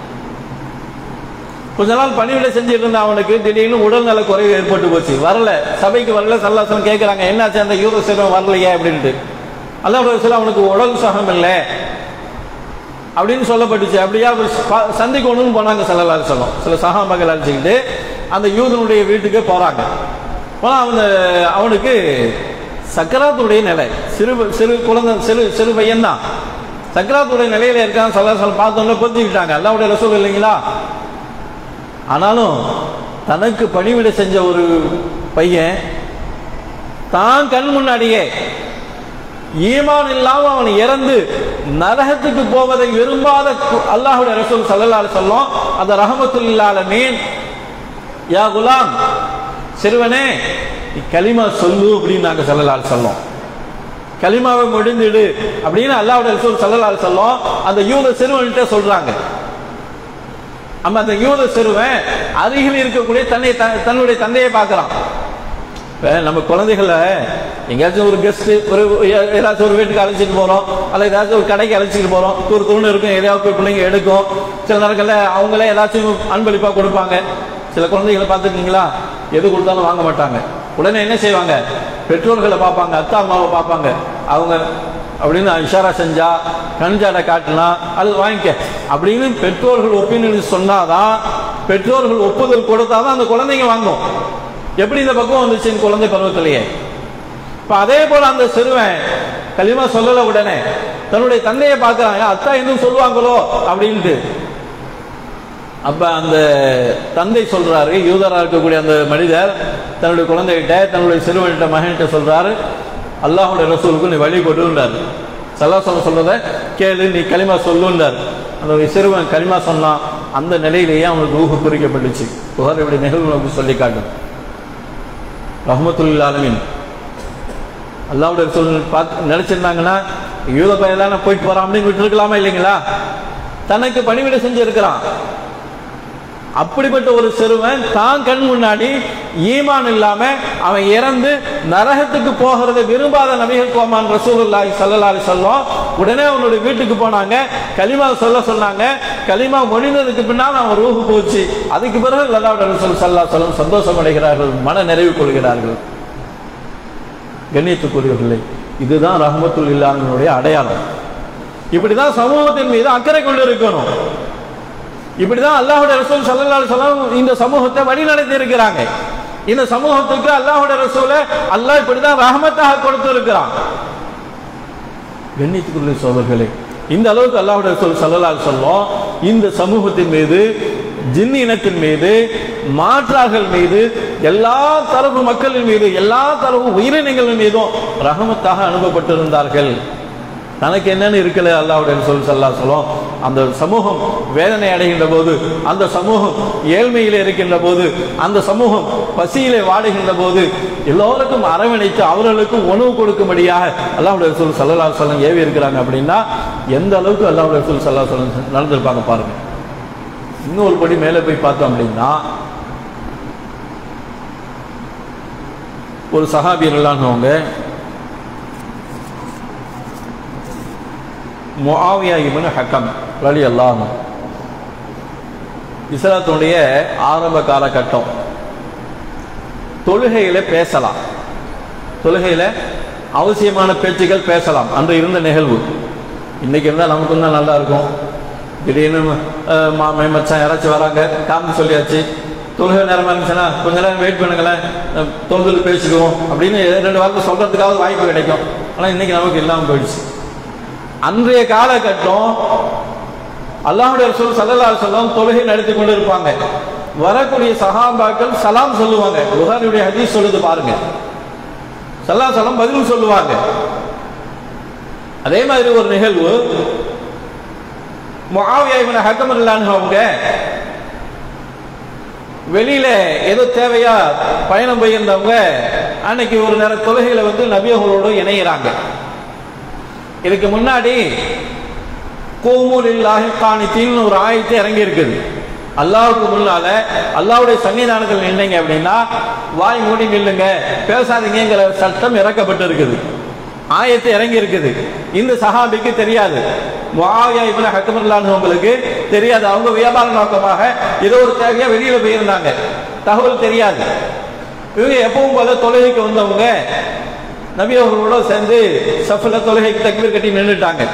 கொஞ்ச நாள் பணிவிடை செஞ்சுட்டு இருந்த அவனுக்கு திடீர்னு உடல்நல குறைவு ஏற்பட்டு போச்சு, வரல, சபைக்கு வரல. ஸல்லல்லாஹு அலைஹி வஸல்லம் கேட்கிறாங்க, என்னாச்சு அந்த யூத சிறுவன் வரலையே அப்படின்ட்டு. அல்லாஹ்வுடைய ரசூல் அவனுக்கு உடல் சுகம் இல்லை அப்படின்னு சொல்லப்பட்டுச்சு. அப்படியா சந்திக்கணும்னு போனாங்க ஸல்லல்லாஹு அலைஹி வஸல்லம். சில சஹாபாக்கள் அழைச்சிக்கிட்டு அந்த யூதனுடைய வீட்டுக்கு போறாங்க. போனா அவனுக்கு சக்கராத்துடைய நிலை, சிறு குழந்தை, சிறு பையன் தான், சக்கராத்துடைய நிலையில இருக்கான்னு ஸல்லல்லாஹு அலைஹி வஸல்லம் பார்த்தோன்னே புரிஞ்சுக்கிட்டாங்க, அல்லாஹ்வுடைய ரசூல் இல்லைங்களா? ஆனாலும் தனக்கு பணிவிடை செஞ்ச ஒரு பையன் தான் கண் முன்னாடியே ஈமான் இல்லாம அவன் இறந்து நரகத்துக்கு போவதை விரும்பாத அல்லாஹ்வுடைய ரசூல் ஸல்லல்லாஹு அலைஹி வஸல்லம் அந்த ரஹ்மத்துல் லில் ஆலமீன் யா குலாம் சிறுவனே நீ கலிமா சொல்லு அப்படின்னு நாங்க ஸல்லல்லாஹு அலைஹி வஸல்லம் கலிமாவை முடிந்துடு அப்படின்னு அல்லாஹ்வுடைய ரசூல் ஸல்லல்லாஹு அலைஹி வஸல்லம் அந்த யூத சிறுவன்கிட்ட சொல்றாங்க. அம்மா அந்த யூத சிறுவன் அருகில் இருக்கக்கூடிய தன்னுடைய தந்தையை பார்க்கிறான். நம்ம குழந்தைகளை எங்கேயாச்சும் ஒரு கெஸ்ட் ஏதாச்சும் ஒரு வீட்டுக்கு அழைச்சிட்டு போறோம், அல்ல ஏதாச்சும் ஒரு கடைக்கு அழைச்சிட்டு போறோம், தூணு இருக்கும், எதையாவது போய் பிள்ளைங்க எடுக்கும். சில நேரங்கள்ல அவங்களே ஏதாச்சும் அன்பளிப்பா கொடுப்பாங்க. சில குழந்தைகளை பார்த்துருக்கீங்களா, எது கொடுத்தாலும் வாங்க மாட்டாங்க. உடனே என்ன செய்வாங்க, பெற்றோர்களை பார்ப்பாங்க, அத்தா அம்மாவை பார்ப்பாங்க. அவங்க அப்படின்னு இஷாரா செஞ்சா, கஞ்சாடை காட்டினா அது வாங்கிக்க அப்படின்னு பெற்றோர்கள் ஒப்பீனியன் சொன்னாதான், பெற்றோர்கள் ஒப்புதல் கொடுத்தாதான் அந்த குழந்தைங்க வாங்கும். எப்படி இந்த பக்கம் வந்துச்சு குழந்தை பருவத்திலேயே. இப்ப அதே போல அந்த சிறுவன் கலிமா சொல்லல உடனே தன்னுடைய தந்தையை பார்க்கிறாங்க, அத்தா இன்னும் சொல்லுவாங்களோ அப்படின்ட்டு. அப்ப அந்த தந்தை சொல்றாரு, யூதரா இருக்கக்கூடிய அந்த மனிதர் தன்னுடைய குழந்தைகிட்ட, தன்னுடைய சிறுவன்கிட்ட, மகன்கிட்ட சொல்றாரு, அல்லாஹ்வுடைய ரசூலுக்கு நீ வழி கொடுன்றார். ஸல்லல்லாஹு அலைஹி சொல்றத கேளு, நீ கலிமா சொல்லுன்றார். அந்த சிறுவன் கலிமா சொன்னான். அந்த நிலையிலேயே அவனுக்கு ரூஹு குறிக்கப்பட்டுச்சு. புகாரியுடைய நிகழ்வு நமக்கு சொல்லி காட்டும். ரஹ்மத்துல் லில் ஆலமீன் அல்லாஹ்வுடைய ரசூல் பார்த்து நினைச்சிருந்தாங்கன்னா யூத பையன் போயிட்டு போறான் அப்படின்னு விட்டு இருக்கலாமா இல்லைங்களா? தனக்கு பணிவிடை செஞ்சிருக்கிறான். அப்படிப்பட்ட ஒரு சிறுவன் தான் கண் முன்னாடி ஈமான் இல்லாம அவன் இறந்து நரகத்துக்கு போகிறதை விரும்பாத நபிகள் கோமான் ரசூலுல்லாஹி ஸல்லல்லாஹு அலைஹி வஸல்லம் உடனே அவனுடைய வீட்டுக்கு போனாங்க, கலிமா சொல்ல சொன்னாங்க. கலிமா முடிந்ததுக்கு பின்னால் அவன் ரூஹு போச்சு. அதுக்கு பிறகு அல்லாஹ்வுடைய ரசூல் ஸல்லல்லாஹு அலைஹி வஸல்லம் சந்தோஷம் அடைகிறார்கள், மன நிறைவு கொள்கிறார்கள். கண்ணியத்துக்குரியவர்களே, இதுதான் ரஹ்மத்துல் லில் ஆலமீனுடைய அடையாளம். இப்படிதான் சமூகத்தின் மீது அக்கறை கொண்டு இருக்கணும். இப்படிதான் அல்லாஹ்வுடைய ரசூல் ஸல்லல்லாஹு அலைஹி வஸல்லம் இந்த சமூகத்தை வழி நடத்தி இருக்கிறாங்க. இந்த சமூகத்துக்கு அல்லாஹ்வுடைய ரசூலை அல்லாஹ் இப்படிதான் ரஹ்மத்தாக கொடுத்து இருக்கிறான். கண்ணியத்துக்குரிய சகோதரர்களே, இந்த அளவுக்கு அல்லாஹ்வுடைய ரசூல் ஸல்லல்லாஹு அலைஹி வஸல்லம் இந்த சமூகத்தின் மீது, ஜின் இனத்தின் மீது, மாற்றார்கள் மீது, எல்லா தரப்பு மக்களின் மீது, எல்லா தரப்பு உயிரினங்களின் மீதும் ரஹ்மத்தாக அனுப்பப்பட்டிருந்தார்கள். தனக்கு என்னன்னு இருக்கல அல்லாஹ்வுடைய ரசூல் ஸல்லல்லாஹு அலைஹி வஸல்லம் அந்த சமூகம் வேதனை அடைகின்ற போது, அந்த சமூகம் ஏழ்மையிலே இருக்கின்ற போது, அந்த சமூகம் பசியிலே வாடுகின்ற போது எல்லோருக்கும் அரவணைத்து அவர்களுக்கும் உணவு கொடுக்கும்படியாக அல்லாஹ்வுடைய ரசூல் ஸல்லல்லாஹு அலைஹி வஸல்லம் ஏவி இருக்கிறாங்க. அப்படின்னா எந்த அளவுக்கு அல்லாஹ்வுடைய ரசூல் ஸல்லல்லாஹு அலைஹி வஸல்லம் நடந்திருப்பாங்க பாருங்க. இன்னொரு படி மேலே போய் பார்த்தோம் அப்படின்னா, ஒரு சஹாபியர்களானவங்க முஆவியா இப்னு ஹக்கம் ரலியல்லாஹு அன்ஹு, இஸ்லாத்துடைய ஆரம்ப காலகட்டம். தொழுகையில பேசலாம், தொழுகையில அவசியமான பேச்சுகள் பேசலாம். அன்று இருந்த நிகழ்வு. இன்னைக்கு இருந்தால் நமக்கு தான் நல்லா இருக்கும். திடீர்னு மாமை மச்சான் யாராச்சும் வராங்க, காரணம் சொல்லியாச்சு, தொழுகை நேரமா இருந்துச்சுன்னா கொஞ்ச நேரம் வெயிட் பண்ணுங்களேன், தொழுது பேசிக்குவோம் அப்படின்னு 2 வாரத்தை சொல்றதுக்காவது வாய்ப்பு கிடைக்கும். ஆனால் இன்னைக்கு நமக்கு இல்லாமல் போயிடுச்சு. அன்றைய காலகட்டம் அல்லாஹ்வுடைய ரசூல் ஸல்லல்லாஹு அலைஹி வஸல்லம் தொழுகை நடத்தி கொண்டு இருப்பாங்க. வரக்கூடிய சஹாபாக்கள் சலாம் சொல்லுவாங்க. புகாரியுடைய ஹதீஸ் சொல்லுது பாருங்க. ஸல்லல்லாஹு அலைஹி வஸல்லம் பதில் சொல்லுவாங்க. அதே மாதிரி ஒரு நிகழ்வு, முஆவியா இப்னு ஹக்கம் ரலியல்லாஹு அன்ஹு அவங்க வெளியில ஏதோ தேவையா பயணம் போயிருந்தவங்க அன்னைக்கு ஒரு நேர தொழுகையில நபியவங்களோடு இணைகிறாங்க. இதுக்கு முன்னாடி கூமு லில்லாஹி கானிதீன் ஒரு ஆயத்து இறங்கி இருக்குது. அல்லாஹ்வுக்கு முன்னால அல்லாஹ்வுடைய சன்னிதானத்தில் நின்னீங்க அப்படின்னா வாய் மூடி நில்லுங்க, பேசாதீங்கிற சட்டம் இறக்கப்பட்டு இருக்குது, ஆயத்து இறங்கி இருக்குது. இந்த சஹாபிக்கு தெரியாது, முஆவியா இப்னு ஹக்கம் ரலியல்லாஹு அன்ஹு உங்களுக்கு தெரியாது. அவங்க வியாபார நோக்கமாக ஏதோ ஒரு தேவையா வெளியில போயிருந்தாங்க, தகவல் தெரியாது. இவங்க எப்பவும் போல தொழுகைக்கு வந்தவங்க நபி அவர்களோட சேர்ந்து சஃப்ல தொழுகைக்கு தக்பீர் கட்டி நின்றுட்டாங்க.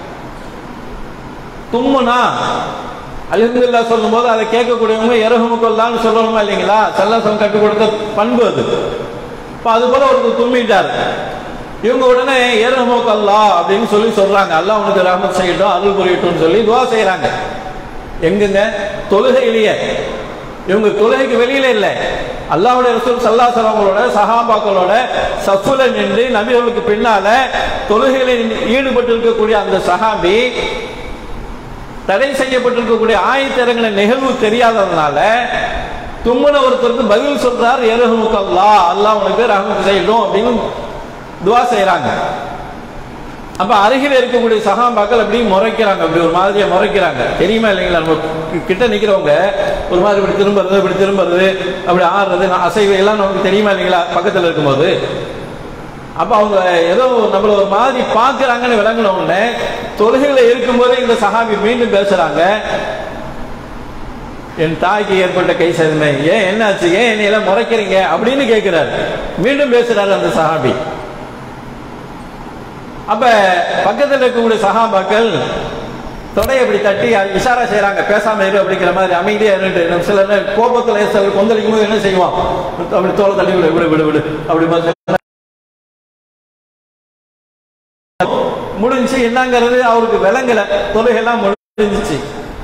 தும்முனா அல்ஹம்துலில்லாஹ் சொல்லும் போது அதை கேட்கக்கூடியவங்க இரஹமுக்கல்லான்னு சொல்லணுமா இல்லைங்களா? ஸல்லல்லாஹு கற்றுக் கொடுத்த பண்பு அது. இப்போ அது போல ஒருத்தர் தும்மிட்டார். இவங்க உடனே இரஹமுக்கல்லா அப்படின்னு சொல்லி சொல்றாங்க, அல்லாஹ் உனக்கு ரஹ்மத் செய்யட்டும், அருள் புரியட்டும் சொல்லி துஆ செய்யறாங்க. எங்குங்க? தொழுகையிலேயே. இவங்க தொழுகைக்கு வெளியில இல்லை, அல்லாஹ்வுடைய ரசூல் ஸல்லல்லாஹு அலைஹி வஸல்லம் சஹாபாக்களோட சஃப்ல நின்று நபிகளுக்கு பின்னால தொழுகையில் ஈடுபட்டு இருக்கக்கூடிய அந்த சஹாபி தடை செய்யப்பட்டிருக்கக்கூடிய ஆயத்திறங்கின நிகழ்வு தெரியாததுனால தும்முன ஒருத்தருக்கு பதில் சொல்றார், யர்ஹமுக்கல்லாஹ், அல்லாஹ் உனக்கு ரஹ்மத் செய்யட்டும் அப்படின்னு துஆ செய்யறாங்க. அப்ப அருகில் இருக்கக்கூடிய சஹாபாக்கள் அப்படி முறைக்கிறாங்க, அப்படி ஒரு மாதிரியா முறைக்கிறாங்க. தெரியுமா இல்லைங்களா, நம்ம கிட்ட நிக்கிறவங்க ஒரு மாதிரி இப்படி திரும்புறது அப்படி ஆடுறது அசைவு எல்லாம் நமக்கு தெரியுமா இல்லைங்களா பக்கத்துல இருக்கும்போது. அப்ப அவங்க ஏதோ நம்மள ஒரு மாதிரி பாக்குறாங்கன்னு விளங்கின உடனே தொழுகையில இருக்கும்போதே இந்த சஹாபி மீண்டும் பேசுறாங்க, என் தாய்க்கு ஏற்பட்ட கை சதுமை, ஏன் என்னாச்சு, ஏன் என்னை எல்லாம் முறைக்கிறீங்க அப்படின்னு கேட்கிறாரு. மீண்டும் பேசுறாரு அந்த சஹாபி. அப்ப பக்கத்தில் இருக்கக்கூடிய சஹாபாக்கள் தொடையை அப்படி தட்டி இஷாரா செய்யறாங்க, பேசாம இரு அப்படிங்கிற மாதிரி, அமைதியா இருந்து. நம்ம சில கோபத்துல கொந்தளிக்கும் போது என்ன செய்வோம், அப்படி தோலை தட்டி விடு அப்படி முடிஞ்சு. என்னங்கிறது அவருக்கு விளங்கல, தொழுகையெல்லாம் முடிஞ்சிச்சு.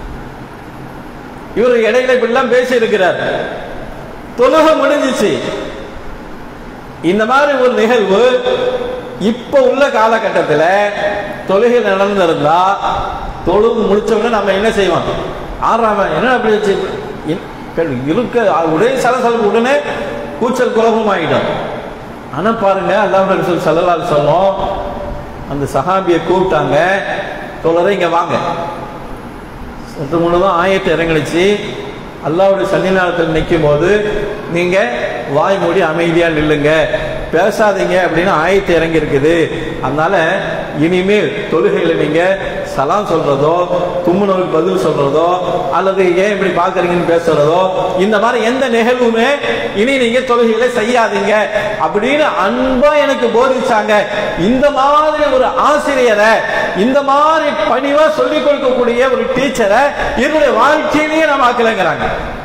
இவரு இடையில இப்படிலாம் பேசி இருக்கிறார், தொழுகை முடிஞ்சிச்சு. இந்த மாதிரி ஒரு நிகழ்வு இப்ப உள்ள காலகட்டத்தில் தொழுகை நடந்திருந்தா தொழுகு முடிச்சவங்க நம்ம என்ன செய்வோம், ஆறாம என்ன அப்படி வச்சு இருக்க உடனே சலசலப்பு, உடனே கூச்சல் குழப்பம் ஆகிடும். ஆனா பாருங்க, அல்லாஹ்வுடைய ரசூல் ஸல்லல்லாஹு அலைஹி வஸல்லம் அந்த சஹாபியை கூப்பிட்டாங்க, தோழரை இங்க வாங்க. சற்று முன்னதான் ஆயத்தை இறங்கிடுச்சு, அல்லாஹ்வுடைய சன்னிதானத்தில் நிற்கும் போது நீங்க வாய் மூடி அமைதியா நில்லுங்க, பேசாதீங்க அப்படின்னு ஆயத்தை இறங்கி இருக்குது. அதனால இனிமேல் தொழுகையில நீங்க சலாம் சொல்றதோ, தும்முனவுக்கு பதில் சொல்றதோ, அல்லது ஏன் இப்படி பாக்குறீங்கன்னு பேசுறதோ, இந்த மாதிரி எந்த நிகழ்வுமே இனி நீங்க தொழுகையில செய்யாதீங்க அப்படின்னு அன்பா எனக்கு போதிச்சாங்க. இந்த மாதிரி ஒரு ஆசிரியரை, இந்த மாதிரி பணிவா சொல்லிக் கொடுக்கக்கூடிய ஒரு டீச்சரை என்னுடைய வாழ்க்கையிலேயே நம்ம ஆக்கலைங்கிறாங்க.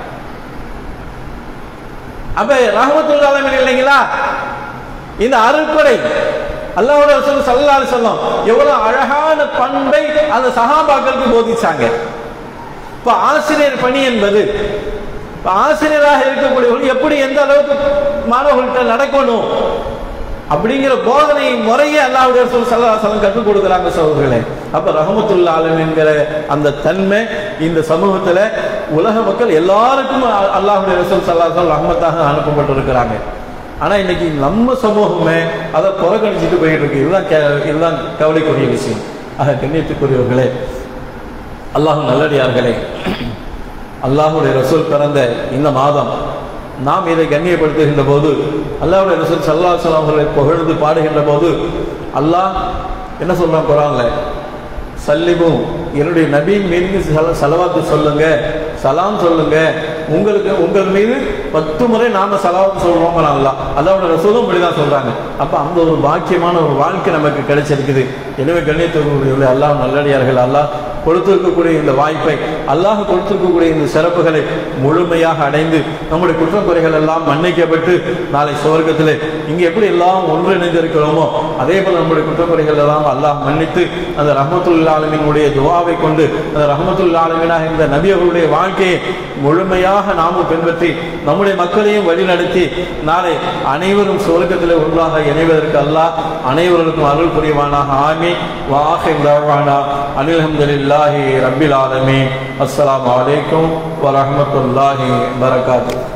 அப்ப ரஹ்மத்துல் ஆலமீன் இல்லைங்களா, இந்த அருட்கொடை அல்லாஹ்வுடைய ரசூல் ஸல்லல்லாஹு அலைஹி வஸல்லம் எவ்வளவு அழகான பண்பை அந்த சஹாபாக்களுக்கு போதிச்சாங்க. இப்ப ஆசிரியர் பணி என்பது, ஆசிரியராக இருக்கக்கூடியவர்கள் எப்படி எந்த அளவுக்கு மாணவர்கள்ட்ட நடக்கணும் அப்படிங்கிற போதனை முறையே அல்லாஹ்வுடைய ரசூல் ஸல்லல்லாஹு அலைஹி வஸல்லம் கற்றுக் கொடுக்குறாங்க சகோதரர்களே. அப்ப ரஹ்மத்துல் ஆலமீன்ங்கிற அந்த தன்மை இந்த சமூகத்துல உலக மக்கள் எல்லாருக்கும் அல்லாஹ்வுடைய ரசூல் ஸல்லல்லாஹு அலைஹி வஸல்லம் ரஹ்மத்தாக அனுப்பப்பட்டிருக்கிறாங்க. ஆனா இன்னைக்கு நம்ம சமூகமே அதை புறக்கணிச்சுட்டு போயிட்டு இருக்கு. இதுதான் கவலைக்குரிய விஷயம். ஆக கண்ணியத்துக்குரியவர்களே, அல்லாஹ் நல்லடியார்களே, அல்லாஹ்வுடைய ரசூல் பிறந்த இந்த மாதம் நாம் இதை கண்ணியப்படுத்துகின்ற போது, அல்லாஹ்வுடைய ரசூல் ஸல்லல்லாஹு அலைஹி வஸல்லம் அவர்களை புகழ்ந்து பாடுகின்ற போது அல்லாஹ் என்ன சொல்றான் குர்ஆன்ல, சல்லிமும் என்னுடைய நபியின் மீது சலவாத்து சொல்லுங்க, சலாம் சொல்லுங்க, உங்கள் மீது 10 முறை நாம சலவாத்து சொல்றோம். அல்லாஹ்வுடைய ரசூலும் இப்படிதான் சொல்றாங்க. அப்ப அந்த ஒரு பாக்கியமான ஒரு வாழ்க்கை நமக்கு கிடைச்சிருக்குது. எனவே கண்ணியத்துக்குரிய அல்லாஹ் நல்லடியார்கள், அல்லாஹ் கொடுத்திருக்கக்கூடிய இந்த வாய்ப்பை, அல்லாஹ் கொடுத்திருக்கக்கூடிய இந்த சிறப்புகளை முழுமையாக அடைந்து நம்முடைய குற்றக்குறைகள் எல்லாம் மன்னிக்கப்பட்டு நாளை சுவர்க்கத்திலே இங்கு எப்படி எல்லாம் ஒன்றிணைந்திருக்கிறோமோ அதே போல நம்முடைய குற்றக்குறைகள் எல்லாம் அல்லாஹ் மன்னித்து அந்த ரஹ்மத்துல் ஆலமீனுடைய துஆவை கொண்டு அந்த ரஹ்மத்துல் ஆலமீனாக இந்த நபி அவர்களுடைய வாழ்க்கையை முழுமையாக நாமும் பின்பற்றி நம்முடைய மக்களையும் வழிநடத்தி நாளை அனைவரும் சுவர்க்கத்திலே ஒன்றாக இணைவதற்கு அல்லாஹ் அனைவருக்கும் அருள் புரிவானாக. ஆமீன். வஆகிர் தஅவானா அனில் ஹம்துலில்லாஹி ரப்பில் ஆலமீன். அஸ்ஸலாமு அலைக்கும் வரஹ்மத்துல்லாஹி வபரகாத்துஹு.